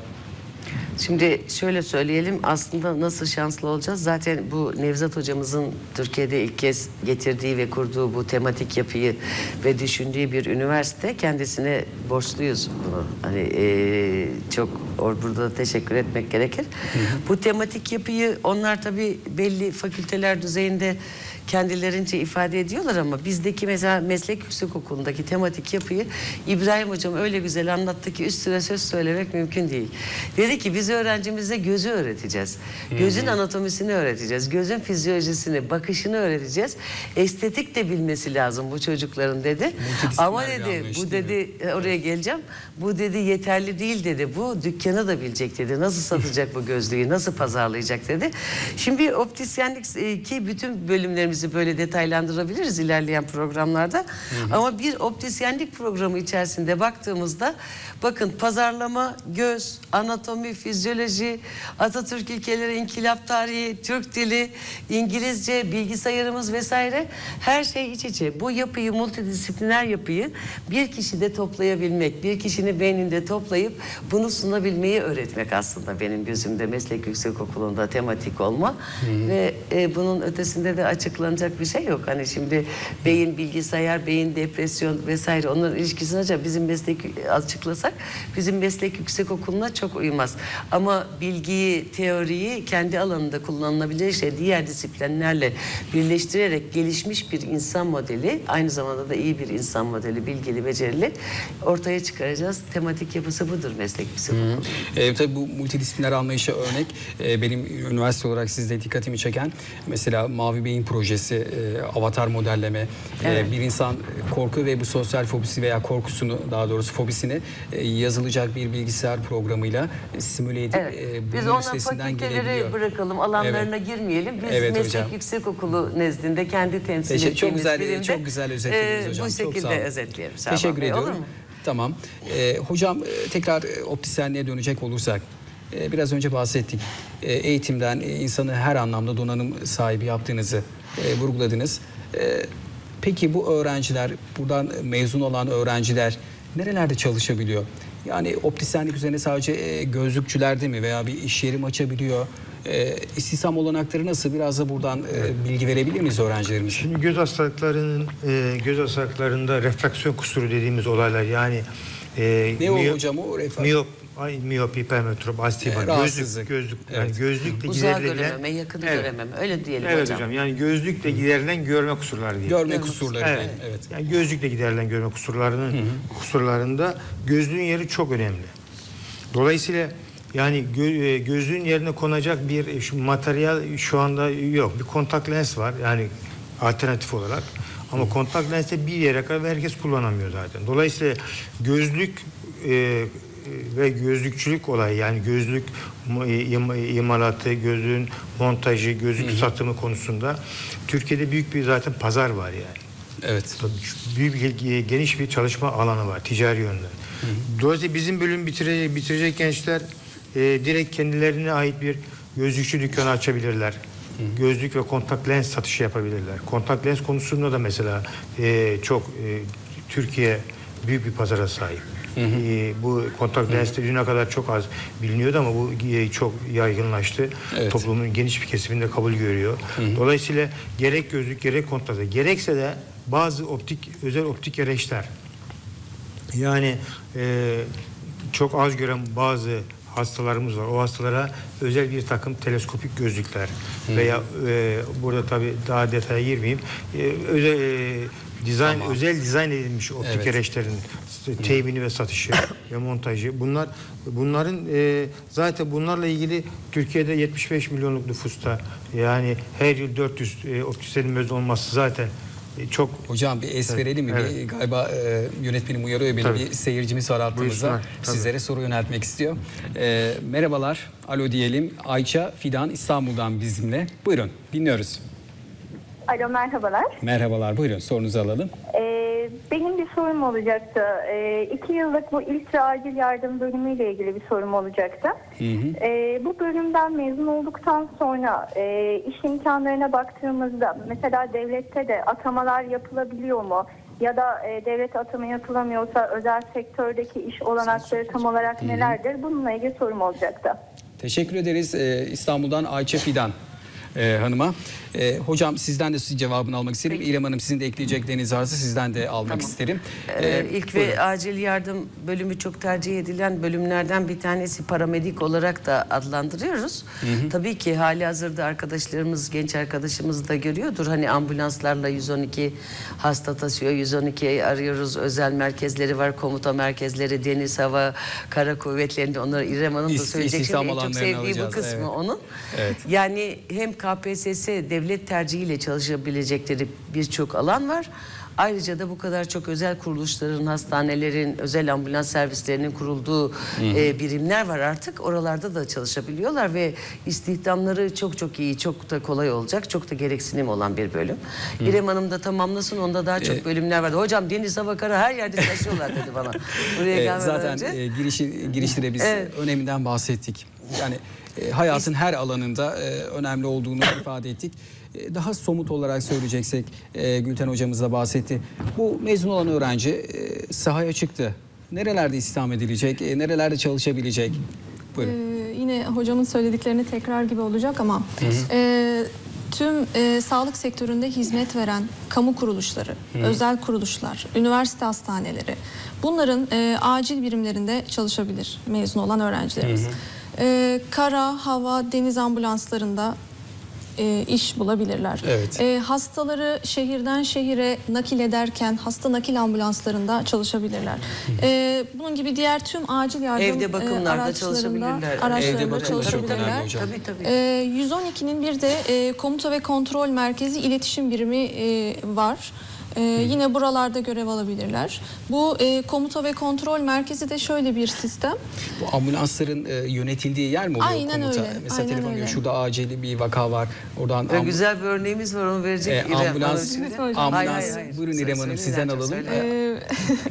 Şimdi şöyle söyleyelim, aslında nasıl şanslı olacağız? Zaten bu Nevzat hocamızın Türkiye'de ilk kez getirdiği ve kurduğu bu tematik yapıyı ve düşündüğü bir üniversite, kendisine borçluyuz bunu. Hani e, çok or, burada teşekkür etmek gerekir. Hı hı. Bu tematik yapıyı onlar tabii belli fakülteler düzeyinde kendilerince ifade ediyorlar ama bizdeki mesela meslek yüksekokulundaki tematik yapıyı İbrahim hocam öyle güzel anlattı ki üstüne söz söylemek mümkün değil. Dedi ki biz öğrencimize gözü öğreteceğiz. Gözün anatomisini öğreteceğiz. Gözün fizyolojisini, bakışını öğreteceğiz. Estetik de bilmesi lazım bu çocukların dedi. Ama dedi bu dedi oraya geleceğim. Bu dedi yeterli değil dedi. Bu dükkanı da bilecek dedi. Nasıl satacak bu gözlüğü, nasıl pazarlayacak dedi. Şimdi optisyenlik ki bütün bölümlerimiz analizi böyle detaylandırabiliriz ilerleyen programlarda. Hı hı. Ama bir optisyenlik programı içerisinde baktığımızda bakın pazarlama, göz, anatomi, fizyoloji, Atatürk ilkeleri, inkılap tarihi, Türk dili, İngilizce, bilgisayarımız vesaire her şey iç içe. Bu yapıyı, multidisipliner yapıyı bir kişide toplayabilmek, bir kişinin beyninde toplayıp bunu sunabilmeyi öğretmek aslında benim gözümde meslek yüksekokulu'nda tematik olma. Hı-hı. Ve e, bunun ötesinde de açıklanacak bir şey yok. Hani şimdi beyin, bilgisayar, beyin, depresyon vesaire onların ilişkisini acaba bizim meslek açıklasak bizim meslek yüksekokuluna çok uymaz. Ama bilgiyi, teoriyi kendi alanında kullanılabilir şey diğer disiplinlerle birleştirerek gelişmiş bir insan modeli, aynı zamanda da iyi bir insan modeli, bilgili, becerili ortaya çıkaracağız. Tematik yapısı budur meslek yüksekokulu. E, tabii bu multidisipliner anlayışa örnek e, benim üniversite olarak sizde dikkatimi çeken mesela Mavi Beyin projesi, e, avatar modelleme. Evet. E, bir insan korku ve bu sosyal fobisi veya korkusunu, daha doğrusu fobisini e, yazılacak bir bilgisayar programıyla simüle edip evet. e, biz ona fakülteleri bırakalım, alanlarına evet. girmeyelim. Biz evet, meslek hocam. Yüksekokulu nezdinde kendi temsil ettiğimiz çok güzel, birimde çok güzel özetlediniz e, hocam. Bu şekilde çok özetleyelim. Teşekkür Bey, ediyorum. olur mu? Tamam. Ee, hocam tekrar optisyenliğe dönecek olursak e, biraz önce bahsettik. E, eğitimden e, insanı her anlamda donanım sahibi yaptığınızı e, vurguladınız. E, peki bu öğrenciler, buradan mezun olan öğrenciler nerelerde çalışabiliyor? Yani optisyenlik üzerine sadece e, gözlükçülerde mi veya bir iş yeri mi açabiliyor? E, istihdam olanakları nasıl? Biraz da buradan e, bilgi verebilir miyiz öğrencilerimize? Şimdi göz hastalıklarının e, göz hastalıklarında refraksiyon kusuru dediğimiz olaylar yani e, ne o hocam o? Refrak... Miyop, ay, miyopi, hipermetrop, astigmat, e, gözlük, gözlük, evet. yani gözlükle uzağı giderilen, görememe, yakını evet. görememe öyle diyelim evet hocam. hocam. Yani gözlükle giderilen görme kusurları diyelim. Görme, görme kusurları. Evet. evet. Yani gözlükle giderilen görme kusurlarının hı hı. kusurlarında gözlüğün yeri çok önemli. Dolayısıyla yani gö gözlüğün yerine konacak bir şu materyal şu anda yok. Bir kontak lens var yani alternatif olarak. Ama kontak lenste bir yere kadar herkes kullanamıyor zaten. Dolayısıyla gözlük e, ve gözlükçülük olayı yani gözlük imalatı, gözlüğün montajı, gözlük hı hı. satımı konusunda Türkiye'de büyük bir zaten pazar var yani. Evet. Büyük bir, geniş bir çalışma alanı var ticari yönden. Hı hı. Dolayısıyla bizim bölüm bitirecek, bitirecek gençler e, direkt kendilerine ait bir gözlükçü dükkanı açabilirler. Hı. Gözlük ve kontak lens satışı yapabilirler. Kontak lens konusunda da mesela e, çok e, Türkiye büyük bir pazara sahip. Hı hı. E, bu kontak lens dediğine kadar çok az biliniyordu ama bu e, çok yaygınlaştı. Evet. Toplumun geniş bir kesiminde kabul görüyor. Hı hı. Dolayısıyla gerek gözlük gerek kontak gerekse de bazı optik özel optik gereçler yani e, çok az gören bazı hastalarımız var. O hastalara özel bir takım teleskopik gözlükler hmm. veya e, burada tabii daha detaya girmeyeyim. E, özel e, dizayn tamam. özel dizayn edilmiş optik evet. gereçlerin temini hmm. ve satışı ve montajı. Bunlar bunların e, zaten bunlarla ilgili Türkiye'de yetmiş beş milyonluk nüfusta yani her yıl dört yüz e, optisyenin mezun olması zaten çok. Hocam bir es verelim mi? Evet. Bir, galiba e, yönetmenim uyarıyor beni. Tabii. Bir seyircimiz var hattımızda. Sizlere soru yöneltmek istiyor. E, merhabalar. Alo diyelim. Ayça Fidan İstanbul'dan bizimle. Buyurun. Dinliyoruz. Alo merhabalar. Merhabalar. Buyurun. Sorunuzu alalım. Ee, benim bir sorum olacaktı. Ee, iki yıllık bu ilk ve acil yardım bölümüyle ilgili bir sorum olacaktı. Hı hı. Ee, bu bölümden mezun olduktan sonra e, iş imkanlarına baktığımızda mesela devlette de atamalar yapılabiliyor mu? Ya da e, devlet atama yapılamıyorsa özel sektördeki iş olanakları tam olarak nelerdir? Bununla ilgili sorum olacaktı. Teşekkür ederiz ee, İstanbul'dan Ayça Fidan e, hanıma. E, hocam sizden de sizin cevabını almak isterim. Peki. İrem Hanım sizin de ekleyecekleriniz varsa sizden de almak tamam. isterim. Ee, İlk buyurun. Ve acil yardım bölümü çok tercih edilen bölümlerden bir tanesi, paramedik olarak da adlandırıyoruz. Hı hı. Tabii ki hali hazırda arkadaşlarımız, genç arkadaşımız da görüyordur. Hani ambulanslarla yüz on iki hasta taşıyor. yüz on ikiyi arıyoruz. Özel merkezleri var, komuta merkezleri, deniz, hava, kara kuvvetlerinde. Onları İrem Hanım da söyleyecek. Şimdi en çok sevdiği alacağız. Bu kısmı evet. onun. Evet. Yani hem K P S S devlet tercihiyle çalışabilecekleri birçok alan var. Ayrıca da bu kadar çok özel kuruluşların, hastanelerin, özel ambulans servislerinin kurulduğu e, birimler var artık. Oralarda da çalışabiliyorlar ve istihdamları çok çok iyi, çok da kolay olacak. Çok da gereksinim olan bir bölüm. Hı. İrem Hanım da tamamlasın. Onda daha çok bölümler vardı. Hocam deniz, hava, kara her yerde çalışıyorlar dedi bana. Buraya gelmeden Zaten önce. e, girişi, girişte biz Evet. öneminden bahsettik. Yani e, hayatın her alanında e, önemli olduğunu ifade ettik. E, daha somut olarak söyleyeceksek e, Gülten hocamız da bahsetti. Bu mezun olan öğrenci e, sahaya çıktı. Nerelerde istihdam edilecek, e, nerelerde çalışabilecek? Buyurun. Ee, yine hocamın söylediklerini tekrar gibi olacak ama e, tüm e, sağlık sektöründe hizmet veren kamu kuruluşları, Hı. özel kuruluşlar, üniversite hastaneleri, bunların e, acil birimlerinde çalışabilir mezun olan öğrencilerimiz. Hı hı. E, kara, hava, deniz ambulanslarında e, iş bulabilirler. Evet. E, hastaları şehirden şehire nakil ederken hasta nakil ambulanslarında çalışabilirler. E, bunun gibi diğer tüm acil yardım Evde bakımlarda e, araçlarında, çalışabilirler. araçlarında Evde bakımda çok çalışabilirler. önemli hocam. Tabii tabii. E, yüz on ikinin bir de e, komuta ve kontrol merkezi iletişim birimi e, var. Ee, yine buralarda görev alabilirler. Bu e, komuta ve kontrol merkezi de şöyle bir sistem. Bu ambulansların e, yönetildiği yer mi oluyor Aynen komuta? öyle, Mesela aynen telefon öyle. şurada acil bir vaka var. Oradan Ve amb- güzel bir örneğimiz var, onu verecek e, İrem ambulans, Hanım şimdi. hocam. ambulans. Hayır, hayır, hayır. Buyurun Söyle, İrem Hanım, söyle sizden İremciğim, alalım. söyle.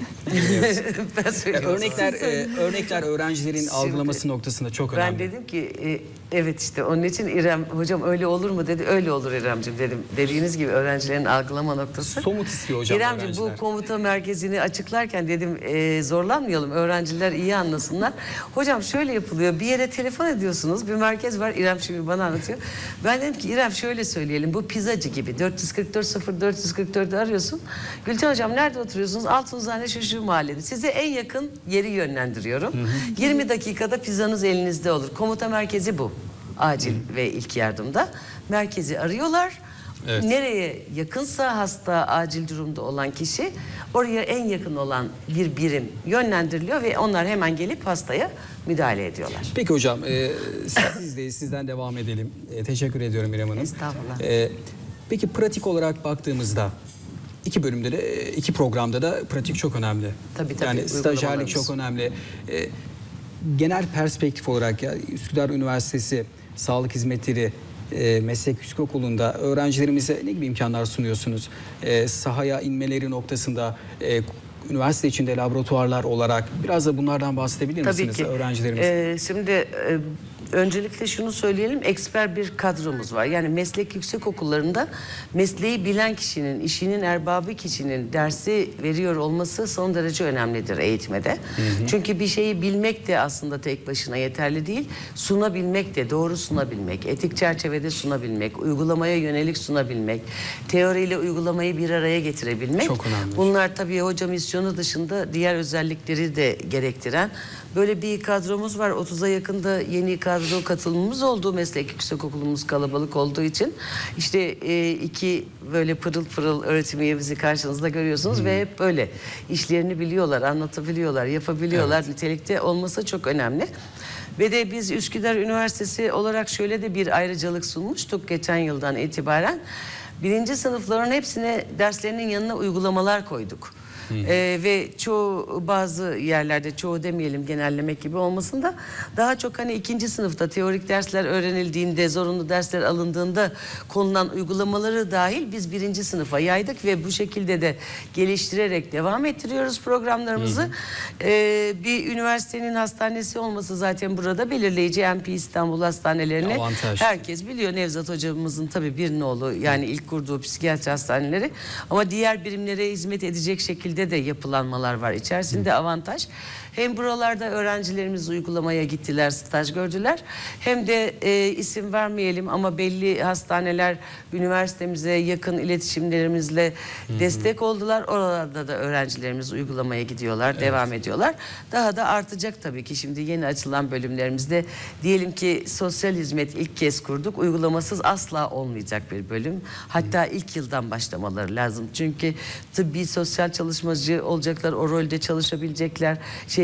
Ee, Ben E, söyleyeyim. örnekler e, örnekler öğrencilerin Şimdi algılaması noktasında çok Ben önemli. dedim ki e, evet işte onun için İrem hocam öyle olur mu dedi. Öyle olur İremciğim dedim. Dediğiniz gibi öğrencilerin algılama noktası. Somut istiyor hocam İremciğim bu öğrenciler. komuta merkezini açıklarken dedim e, zorlanmayalım, öğrenciler iyi anlasınlar. Hocam şöyle yapılıyor, bir yere telefon ediyorsunuz, bir merkez var, İrem şimdi bana anlatıyor. Ben dedim ki İrem şöyle söyleyelim, bu pizzacı gibi dört yüz kırk dört sıfır dört yüz kırk dört'ü arıyorsun. Gülten hocam nerede oturuyorsunuz? Altınzade şu şu mahallede. Size en yakın yeri yönlendiriyorum. yirmi dakikada pizzanız elinizde olur. Komuta merkezi bu. Acil ve ilk yardımda. Merkezi arıyorlar. Evet. Nereye yakınsa hasta, acil durumda olan kişi, oraya en yakın olan bir birim yönlendiriliyor ve onlar hemen gelip hastaya müdahale ediyorlar. Peki hocam, e, sizdeyiz, sizden devam edelim. E, teşekkür ediyorum İrem Hanım. Estağfurullah. E, peki pratik olarak baktığımızda iki bölümde de, iki programda da pratik çok önemli. Tabii, tabii, Yani stajyerlik uygulamalarımız. çok önemli. E, genel perspektif olarak ya Üsküdar Üniversitesi Sağlık Hizmetleri e, Meslek Yüksekokulu'nda öğrencilerimize ne gibi imkanlar sunuyorsunuz? E, sahaya inmeleri noktasında e, üniversite içinde laboratuvarlar olarak biraz da bunlardan bahsedebilir Tabii misiniz ki. öğrencilerimiz? Ee, şimdi e, öncelikle şunu söyleyelim, eksper bir kadromuz var. Yani meslek yüksekokullarında mesleği bilen kişinin, işinin erbabı kişinin dersi veriyor olması son derece önemlidir eğitmede. Hı hı. Çünkü bir şeyi bilmek de aslında tek başına yeterli değil. Sunabilmek de, doğru sunabilmek, etik çerçevede sunabilmek, uygulamaya yönelik sunabilmek, teoriyle uygulamayı bir araya getirebilmek. Çok önemli. Bunlar tabii hoca misyonu dışında diğer özellikleri de gerektiren böyle bir kadromuz var. otuza yakında yeni kadro katılımımız oldu. Meslek yüksekokulumuz kalabalık olduğu için. İşte e, iki böyle pırıl pırıl öğretim üyemizi karşınızda görüyorsunuz hmm. ve hep böyle işlerini biliyorlar, anlatabiliyorlar, yapabiliyorlar. Evet. Nitelikte olması çok önemli. Ve de biz Üsküdar Üniversitesi olarak şöyle de bir ayrıcalık sunmuştuk geçen yıldan itibaren. Birinci sınıfların hepsine derslerinin yanına uygulamalar koyduk. Ee, ve çoğu bazı yerlerde, çoğu demeyelim genellemek gibi olmasın da, daha çok hani ikinci sınıfta teorik dersler öğrenildiğinde, zorunlu dersler alındığında konulan uygulamaları dahil biz birinci sınıfa yaydık ve bu şekilde de geliştirerek devam ettiriyoruz programlarımızı. Hı hı. Ee, bir üniversitenin hastanesi olması zaten burada belirleyici. M P İstanbul hastanelerini Avantaj. herkes biliyor. Nevzat hocamızın tabii bir nolu, yani ilk kurduğu psikiyatri hastaneleri, ama diğer birimlere hizmet edecek şekilde de yapılanmalar var içerisinde. Avantaj. Hem buralarda öğrencilerimiz uygulamaya gittiler, staj gördüler. Hem de e, isim vermeyelim ama belli hastaneler üniversitemize yakın iletişimlerimizle Hı-hı. destek oldular. Oralarda da öğrencilerimiz uygulamaya gidiyorlar, evet. devam ediyorlar. Daha da artacak tabii ki. Şimdi yeni açılan bölümlerimizde diyelim ki sosyal hizmet ilk kez kurduk. Uygulamasız asla olmayacak bir bölüm. Hatta Hı-hı. ilk yıldan başlamaları lazım. Çünkü tıbbi sosyal çalışmacı olacaklar, o rolde çalışabilecekler. Şey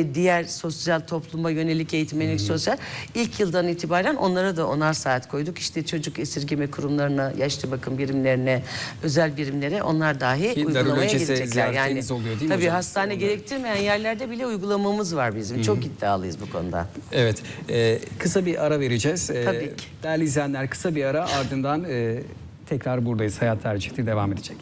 ve diğer sosyal topluma yönelik eğitim, yönelik sosyal ilk yıldan itibaren onlara da onar saat koyduk. İşte çocuk esirgeme kurumlarına, yaşlı bakım birimlerine, özel birimlere onlar dahi Ki uygulamaya öncesi girecekler. Yani ziyaretleriniz oluyor değil mi tabii hocam? hastane gerektirmeyen yerlerde bile uygulamamız var bizim. Çok iddialıyız bu konuda. Evet, e, kısa bir ara vereceğiz. E, Tabii ki. Değerli izleyenler, kısa bir ara, ardından e, tekrar buradayız. Hayat Tercihtir devam edecek.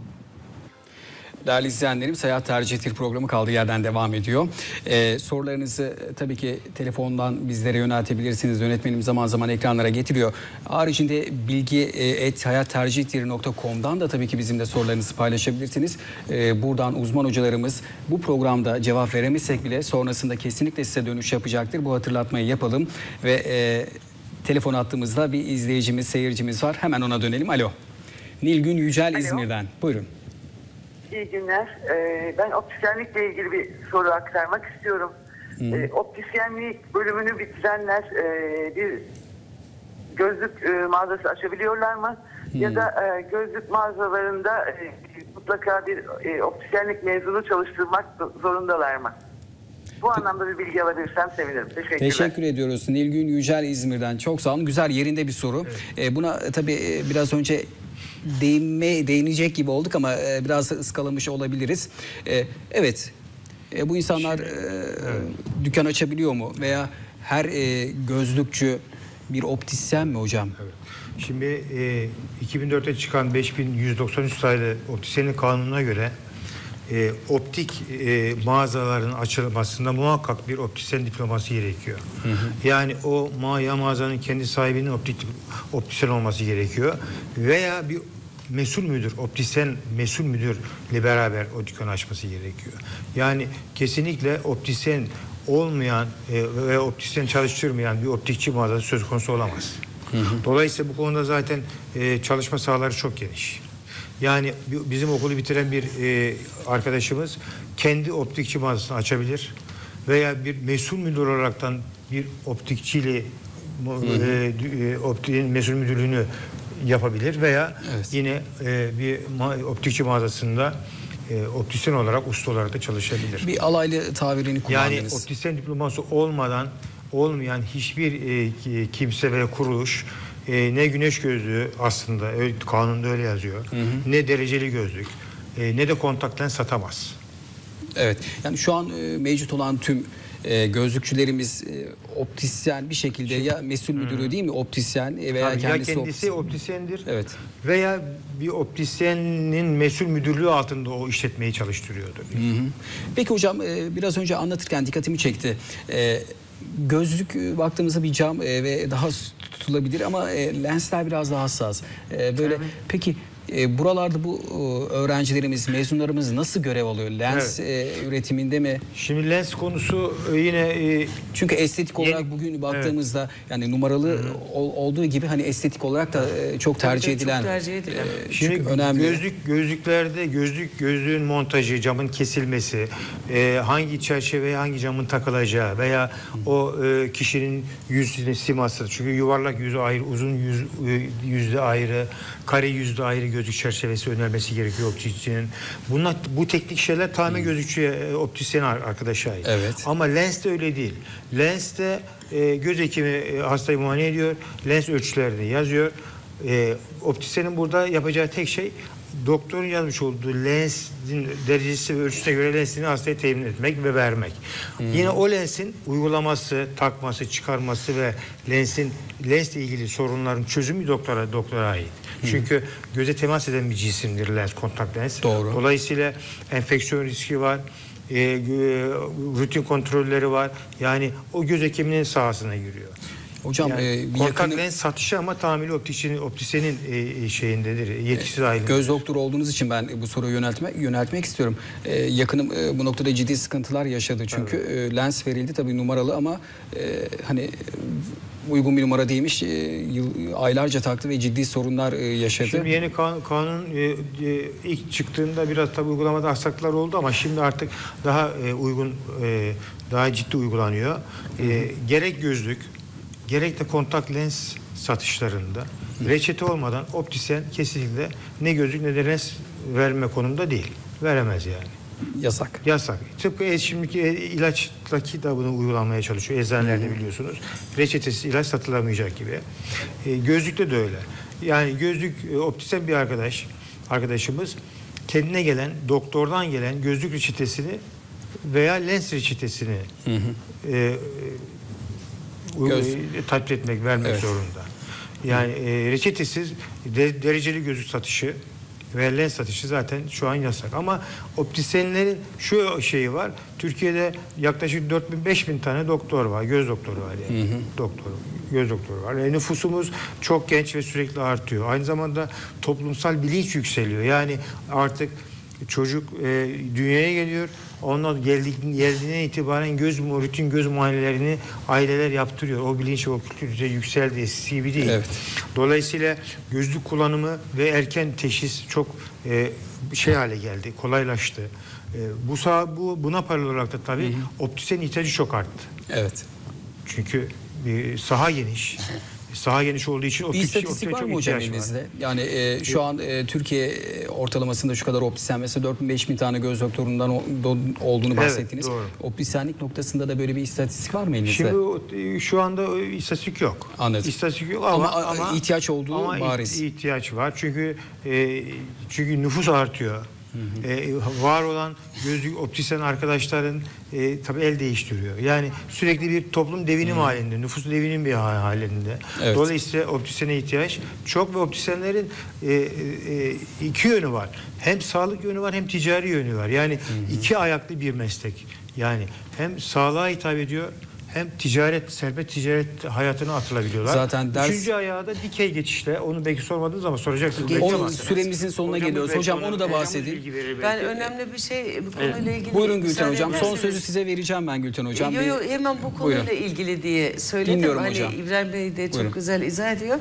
Değerli izleyenlerim, Hayat Tercihtir programı kaldığı yerden devam ediyor. Ee, sorularınızı e, tabii ki telefondan bizlere yöneltebilirsiniz. Yönetmenim zaman zaman ekranlara getiriyor. Haricinde bilgi e, et hayattercihtir nokta com'dan da tabii ki bizimle sorularınızı paylaşabilirsiniz. Ee, buradan uzman hocalarımız bu programda cevap veremezsek bile sonrasında kesinlikle size dönüş yapacaktır. Bu hatırlatmayı yapalım ve e, telefon attığımızda bir izleyicimiz, seyircimiz var. Hemen ona dönelim. Alo. Nilgün Yücel Alo. İzmir'den. Buyurun. İyi günler. Ee, ben optisyenlikle ilgili bir soru aktarmak istiyorum. Ee, optisyenlik bölümünü bitirenler e, bir gözlük e, mağazası açabiliyorlar mı? Ya da e, gözlük mağazalarında e, mutlaka bir e, optisyenlik mezunu çalıştırmak zorundalar mı? Bu anlamda bir bilgi alabilirsem sevinirim. Teşekkürler. Teşekkür ediyoruz. Nilgün Yücel İzmir'den. Çok sağ olun. Güzel, yerinde bir soru. Evet. E, buna tabii e, biraz önce değinme, değinecek gibi olduk ama e, biraz ıskalamış olabiliriz. E, evet, e, bu insanlar e, evet. dükkan açabiliyor mu? Veya her e, gözlükçü bir optisyen mi hocam? Evet. Şimdi e, iki bin dörtte çıkan beş bin yüz doksan üç sayılı optisyenlik kanununa göre e, optik e, mağazaların açılmasında muhakkak bir optisyen diploması gerekiyor. Hı hı. Yani o mağaza mağazanın kendi sahibinin optik optisyen olması gerekiyor. Veya bir mesul müdür, optisyen mesul müdürle beraber o dükkanı açması gerekiyor. Yani kesinlikle optisyen olmayan e, ve optisyen çalıştırmayan bir optikçi mağazası söz konusu olamaz. Hı hı. Dolayısıyla bu konuda zaten e, çalışma sahaları çok geniş. Yani bizim okulu bitiren bir e, arkadaşımız kendi optikçi mağazasını açabilir veya bir mesul müdür olaraktan bir optikçiyle e, e, optiğin mesul müdürlüğünü yapabilir veya evet. yine e, bir ma- optikçi mağazasında e, optisyen olarak, usta olarak da çalışabilir. Bir alaylı tabirini kullandınız. Yani optisyen diploması olmadan olmayan hiçbir e, kimse veya kuruluş e, ne güneş gözlüğü, aslında öyle, kanunda öyle yazıyor, hı hı. ne dereceli gözlük e, ne de kontak lens satamaz. Evet, yani şu an e, mevcut olan tüm e, gözlükçülerimiz e, optisyen bir şekilde ya mesul müdürü değil mi optisyen veya Tabii, kendisi, ya kendisi optisyen. optisyendir Evet. veya bir optisyenin mesul müdürlüğü altında o işletmeyi çalıştırıyordu. Hı hı. Peki hocam, e, biraz önce anlatırken dikkatimi çekti. E, gözlük e, baktığımızda bir cam e, ve daha tutulabilir ama e, lensler biraz daha hassas. E, böyle evet. Peki E, buralarda bu e, öğrencilerimiz, mezunlarımız nasıl görev alıyor? Lens evet. e, üretiminde mi? Şimdi lens konusu e, yine... E, Çünkü estetik olarak yeni, bugün baktığımızda evet. yani numaralı ol, olduğu gibi hani estetik olarak da e, çok tercih Tabii edilen. Çok tercih edilen. E, Şimdi önemli. Gözlük, gözlüklerde gözlük gözlüğün montajı, camın kesilmesi, e, hangi çerçeveye hangi camın takılacağı veya Hı. o e, kişinin yüzünün siması. Çünkü yuvarlak yüzü ayrı, uzun yüz, e, yüzde ayrı, kare yüzde ayrı gözlük çerçevesi önermesi gerekiyor optikçinin. Bunlar, bu teknik şeyler tamamen hmm. gözlükçüye, optisyen arkadaşa ait. Evet. Ama lens de öyle değil. Lens de e, göz hekimi e, hastayı muayene ediyor. Lens ölçülerini yazıyor. E, optisyenin burada yapacağı tek şey doktorun yazmış olduğu lensin derecesi ve ölçüsüne göre lensini hastaya temin etmek ve vermek. Hmm. Yine o lensin uygulaması, takması, çıkarması ve lensin lensle ilgili sorunların çözümü doktora doktora ait. Hmm. Çünkü göze temas eden bir cisimdir lens, kontak lens. Doğru. Dolayısıyla enfeksiyon riski var. E, e, rutin kontrolleri var. Yani o göz hekiminin sahasına giriyor. Hocam yani, e, bir kontak yakını... lens satışı ama tamamıyla optikçinin, optisyenin e, şeyindedir. Yetkisi e, dahilinde. Göz doktoru olduğunuz için ben bu soruyu yöneltmek yöneltmek istiyorum. E, yakınım e, bu noktada ciddi sıkıntılar yaşadı. Çünkü e, lens verildi tabii numaralı ama e, hani uygun bir numara değilmiş. E, yıl, aylarca taktı ve ciddi sorunlar e, yaşadı. Şimdi yeni kan, kanun e, e, ilk çıktığında biraz tabii uygulamada aksaklıklar oldu ama şimdi artık daha e, uygun, e, daha ciddi uygulanıyor. E, gerek gözlük, gerek de kontak lens satışlarında Hı. reçete olmadan optisyen kesinlikle ne gözlük ne de lens verme konumda değil. Veremez yani. Yasak. Yasak. Tıpkı e, şimdiki e, ilaçtaki da bunu uygulamaya çalışıyor. Eczanelerde biliyorsunuz. Reçetesiz ilaç satılamayacak gibi. E, gözlükte de öyle. Yani gözlük e, optisyen bir arkadaş, arkadaşımız kendine gelen, doktordan gelen gözlük reçetesini veya lens reçetesini hı hı. E, Göz. e, takip etmek, vermek evet. zorunda. Yani e, reçetesiz de, dereceli gözlük satışı ve lens satışı zaten şu an yasak. Ama optisyenlerin şu şeyi var. Türkiye'de yaklaşık dört bin beş bin tane doktor var. Göz doktoru var yani. Hı hı. Doktor, göz doktoru var. E, nüfusumuz çok genç ve sürekli artıyor. Aynı zamanda toplumsal bilinç yükseliyor. Yani artık çocuk e, dünyaya geliyor. Ondan geldiğinden itibaren göz rutin göz muayenelerini aileler yaptırıyor. O bilinç ve o kültür yükseldi. Eskisi gibi değil. Evet. Dolayısıyla gözlük kullanımı ve erken teşhis çok e, şey hale geldi. Kolaylaştı. E, bu sağ bu buna paralel olarak da tabii hı hı. optisyen ihtiyacı çok arttı. Evet. Çünkü e, saha geniş. Saha geniş olduğu için bir istatistik var mı hocam elinizde? Yani e, şu an e, Türkiye ortalamasında şu kadar optisyen, mesela dört bin beş bin tane göz doktorundan o, do, olduğunu bahsettiniz. Evet, optisyenlik noktasında da böyle bir istatistik var mı elinizde? Şimdi şu anda istatistik yok. Anladım. İstatistik yok ama, ama, ama ihtiyaç olduğu ama bariz. ihtiyaç var. Çünkü e, çünkü nüfus artıyor. Hı hı. Ee, var olan gözlük optisyen arkadaşların e, tabii el değiştiriyor. Yani sürekli bir toplum devinim hı. halinde, nüfus devinim bir halinde. Evet. Dolayısıyla optisyene ihtiyaç çok ve optisyenlerin e, e, iki yönü var. Hem sağlık yönü var hem ticari yönü var. Yani hı hı. iki ayaklı bir meslek. Yani hem sağlığa hitap ediyor hem ticaret, serbest ticaret hayatına atılabiliyorlar. Zaten ders... Üçüncü ayağı da dikey geçişle. Onu belki sormadınız ama soracaksınız. Onun süremizin sonuna hocam, geliyoruz. Hocam onu da bahsedin. Ben önemli bir şey bu konuyla evet. ilgili... Buyurun Gülten Hocam. Son sözü size vereceğim ben Gülten Hocam. Yok yok hemen bu konuyla Buyurun. ilgili diye söyledim. Dinliyorum hani hocam. İbrahim Bey de çok Buyurun. güzel izah ediyor.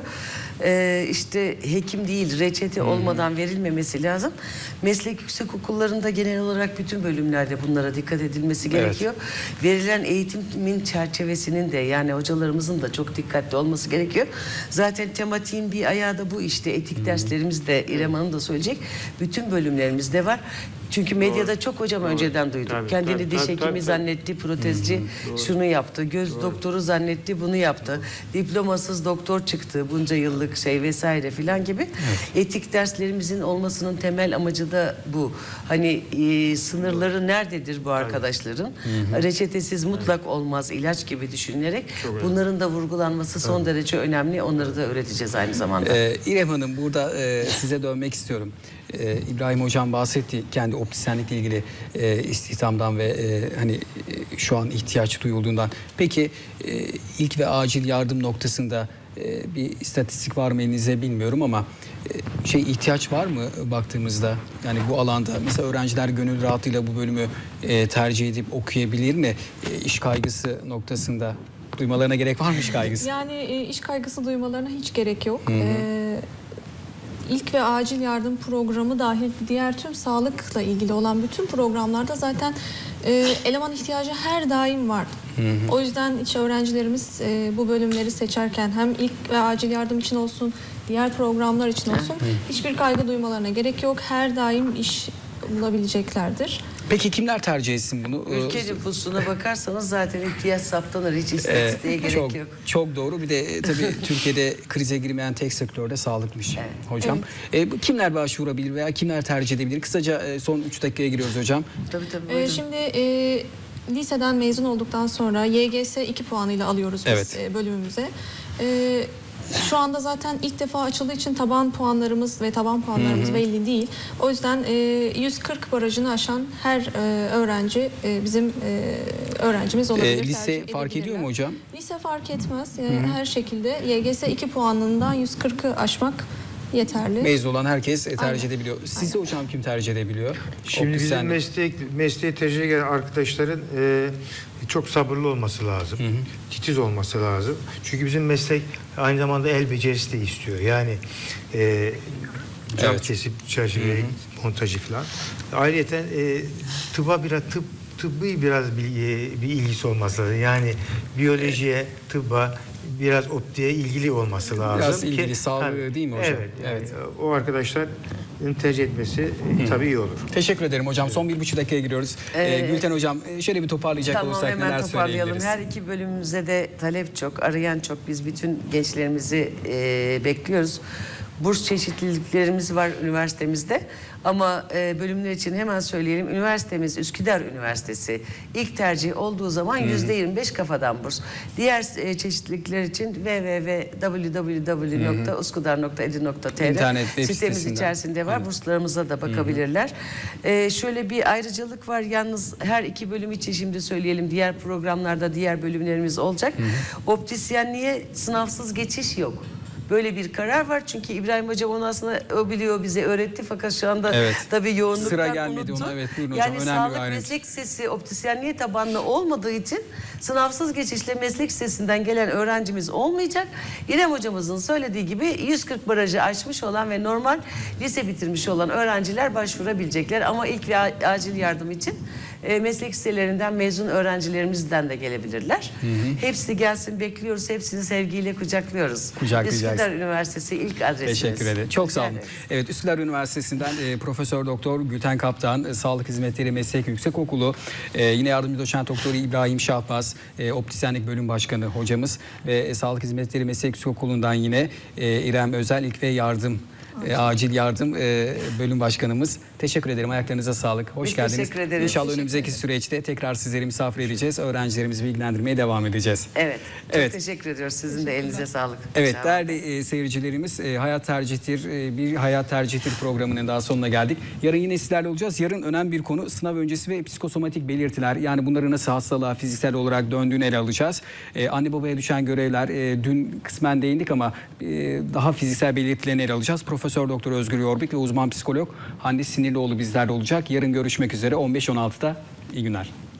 Ee, işte hekim değil, reçete hmm. olmadan verilmemesi lazım. Meslek yüksek okullarında genel olarak bütün bölümlerde bunlara dikkat edilmesi evet. gerekiyor. Verilen eğitimin çerçevesinin de yani hocalarımızın da çok dikkatli olması gerekiyor. Zaten tematiğin bir ayağı da bu işte. Etik hmm. derslerimiz de İrem Hanım da söyleyecek. Bütün bölümlerimizde var. Çünkü medyada doğru, çok hocam doğru. önceden duyduk. Tabii, Kendini tabii, diş tabii, hekimi tabii, zannetti, protezci hmm, şunu yaptı, göz doğru. doktoru zannetti, bunu yaptı. Diplomasız doktor çıktı, bunca yıllık şey vesaire filan gibi. Evet. Etik derslerimizin olmasının temel amacı da bu. Hani e, sınırları doğru. nerededir bu arkadaşların? Hmm. Reçetesiz mutlak evet. olmaz, ilaç gibi düşünülerek çok bunların da vurgulanması son evet. derece önemli. Onları da öğreteceğiz aynı zamanda. Ee, İrem Hanım burada e, size dönmek istiyorum. Ee, İbrahim Hocam bahsetti kendi optisyenlikle ilgili e, istihdamdan ve e, hani e, şu an ihtiyaç duyulduğundan. Peki e, ilk ve acil yardım noktasında e, bir istatistik var mı elinize bilmiyorum ama e, şey ihtiyaç var mı baktığımızda? Yani bu alanda mesela öğrenciler gönül rahatlığıyla bu bölümü e, tercih edip okuyabilir mi? E, iş kaygısı noktasında duymalarına gerek var mı iş kaygısı? Yani e, iş kaygısı duymalarına hiç gerek yok. Hı hı. E, İlk ve acil yardım programı dahil diğer tüm sağlıkla ilgili olan bütün programlarda zaten e, eleman ihtiyacı her daim var. Hı hı. O yüzden hiç öğrencilerimiz e, bu bölümleri seçerken hem ilk ve acil yardım için olsun, diğer programlar için olsun hı. hiçbir kaygı duymalarına gerek yok. Her daim iş bulabileceklerdir. Peki kimler tercih etsin bunu? Ülke nüfusuna bakarsanız zaten ihtiyaç saptanır. Hiç istatistiğe ee, gerek çok, yok. Çok doğru. Bir de tabii Türkiye'de krize girmeyen tek sektörde sağlıkmış evet. hocam. Evet. E, kimler başvurabilir veya kimler tercih edebilir? Kısaca e, son üç dakikaya giriyoruz hocam. Tabii tabii. Ee, şimdi e, liseden mezun olduktan sonra Y G S iki puanıyla alıyoruz biz evet. e, bölümümüze. E, Şu anda zaten ilk defa açıldığı için taban puanlarımız ve taban puanlarımız hı hı. belli değil. O yüzden e, yüz kırk barajını aşan her e, öğrenci e, bizim e, öğrencimiz olabilir. E, lise fark ediyor mu hocam? Lise fark etmez. E, her şekilde Y G S iki puanından yüz kırkı aşmak yeterli. Mezun olan herkes tercih Aynen. edebiliyor. Sizi Aynen. hocam kim tercih edebiliyor? Şimdi bizim meslek, mesleği tercih eden arkadaşların e, çok sabırlı olması lazım. Hı hı. Titiz olması lazım. Çünkü bizim meslek aynı zamanda el becerisi de istiyor. Yani e, cam evet. kesip çerçeve montajı falan. Ayrıca e, tıbba biraz tıp tıbbi biraz bir, bir ilgisi olması lazım. Yani biyolojiye, tıbba biraz optiğe ilgili olması lazım. Biraz ilgili, ki, sağlığı tabii, değil mi hocam? Evet. Yani Evet. O arkadaşların tercih etmesi e, tabii iyi olur. Teşekkür ederim hocam. Son bir buçuk dakikaya giriyoruz. Ee, Ee, Gülten hocam e, şöyle bir toparlayacak Tamam, olursak hemen neler toparlayalım. söyleyebiliriz? Her iki bölümümüze de talep çok, arayan çok. Biz bütün gençlerimizi e, bekliyoruz. Burs çeşitliliklerimiz var üniversitemizde. Ama e, bölümler için hemen söyleyelim. Üniversitemiz Üsküdar Üniversitesi ilk tercih olduğu zaman yüzde yirmi beş kafadan burs. Diğer e, çeşitlilikler için w w w w w nokta uskudar nokta edu nokta t r İnternet web sitemiz sitesinden. içerisinde var. Burslarımıza da bakabilirler. E, şöyle bir ayrıcalık var. Yalnız her iki bölüm için şimdi söyleyelim. Diğer programlarda diğer bölümlerimiz olacak. Optisyenliğe sınavsız geçiş yok. Böyle bir karar var çünkü İbrahim Hocam onu aslında o biliyor, bize öğretti fakat şu anda Evet. tabii yoğunluktan Sıra gelmedi unuttu. ona, evet, buyurun hocam, Yani önemli bir sağlık ayrıntı. meslek lisesi optisyenliğe tabanlı olmadığı için sınavsız geçişle meslek lisesinden gelen öğrencimiz olmayacak. İrem Hocamızın söylediği gibi yüz kırk barajı aşmış olan ve normal lise bitirmiş olan öğrenciler başvurabilecekler ama ilk ve acil yardım için e, meslek liselerinden mezun öğrencilerimizden de gelebilirler. Hı hı. Hepsi gelsin, bekliyoruz. Hepsini sevgiyle kucaklıyoruz. Kucaklayacağız. Üsküdar Üniversitesi ilk adresimiz. Teşekkür ederim. Çok sağ olun. Rica ederiz. Evet, Üsküdar Üniversitesi'nden e, Profesör Doktor Gülten Kaptan, e, Sağlık Hizmetleri Meslek Yüksekokulu, e, yine yardımcı doçent doktor İbrahim Şahbaz, e, Optisyenlik Bölüm Başkanı hocamız ve e, Sağlık Hizmetleri Meslek Yüksekokulu'ndan yine e, İrem Özel İlk ve Yardım E, acil yardım e, bölüm başkanımız. Teşekkür ederim. Ayaklarınıza sağlık. Hoş Biz geldiniz. teşekkür ederiz. İnşallah Teşekkür önümüzdeki ederim. süreçte tekrar sizleri misafir edeceğiz. Öğrencilerimizi bilgilendirmeye devam edeceğiz. Evet. Çok Evet. teşekkür ediyoruz. Sizin de elinize sağlık. Evet, Sağ olun. değerli e, seyircilerimiz, e, Hayat Tercihtir, e, bir Hayat Tercihtir programının daha sonuna geldik. Yarın yine sizlerle olacağız. Yarın önemli bir konu sınav öncesi ve psikosomatik belirtiler. Yani bunları nasıl hastalığa fiziksel olarak döndüğünü ele alacağız. E, anne babaya düşen görevler, e, dün kısmen değindik ama e, daha fiziksel belirtilerini ele alacağız. Profesör Doktor Özgür Yorbik ve uzman psikolog Hande Sinirlioğlu bizlerle olacak. Yarın görüşmek üzere on beş on altıda. İyi günler.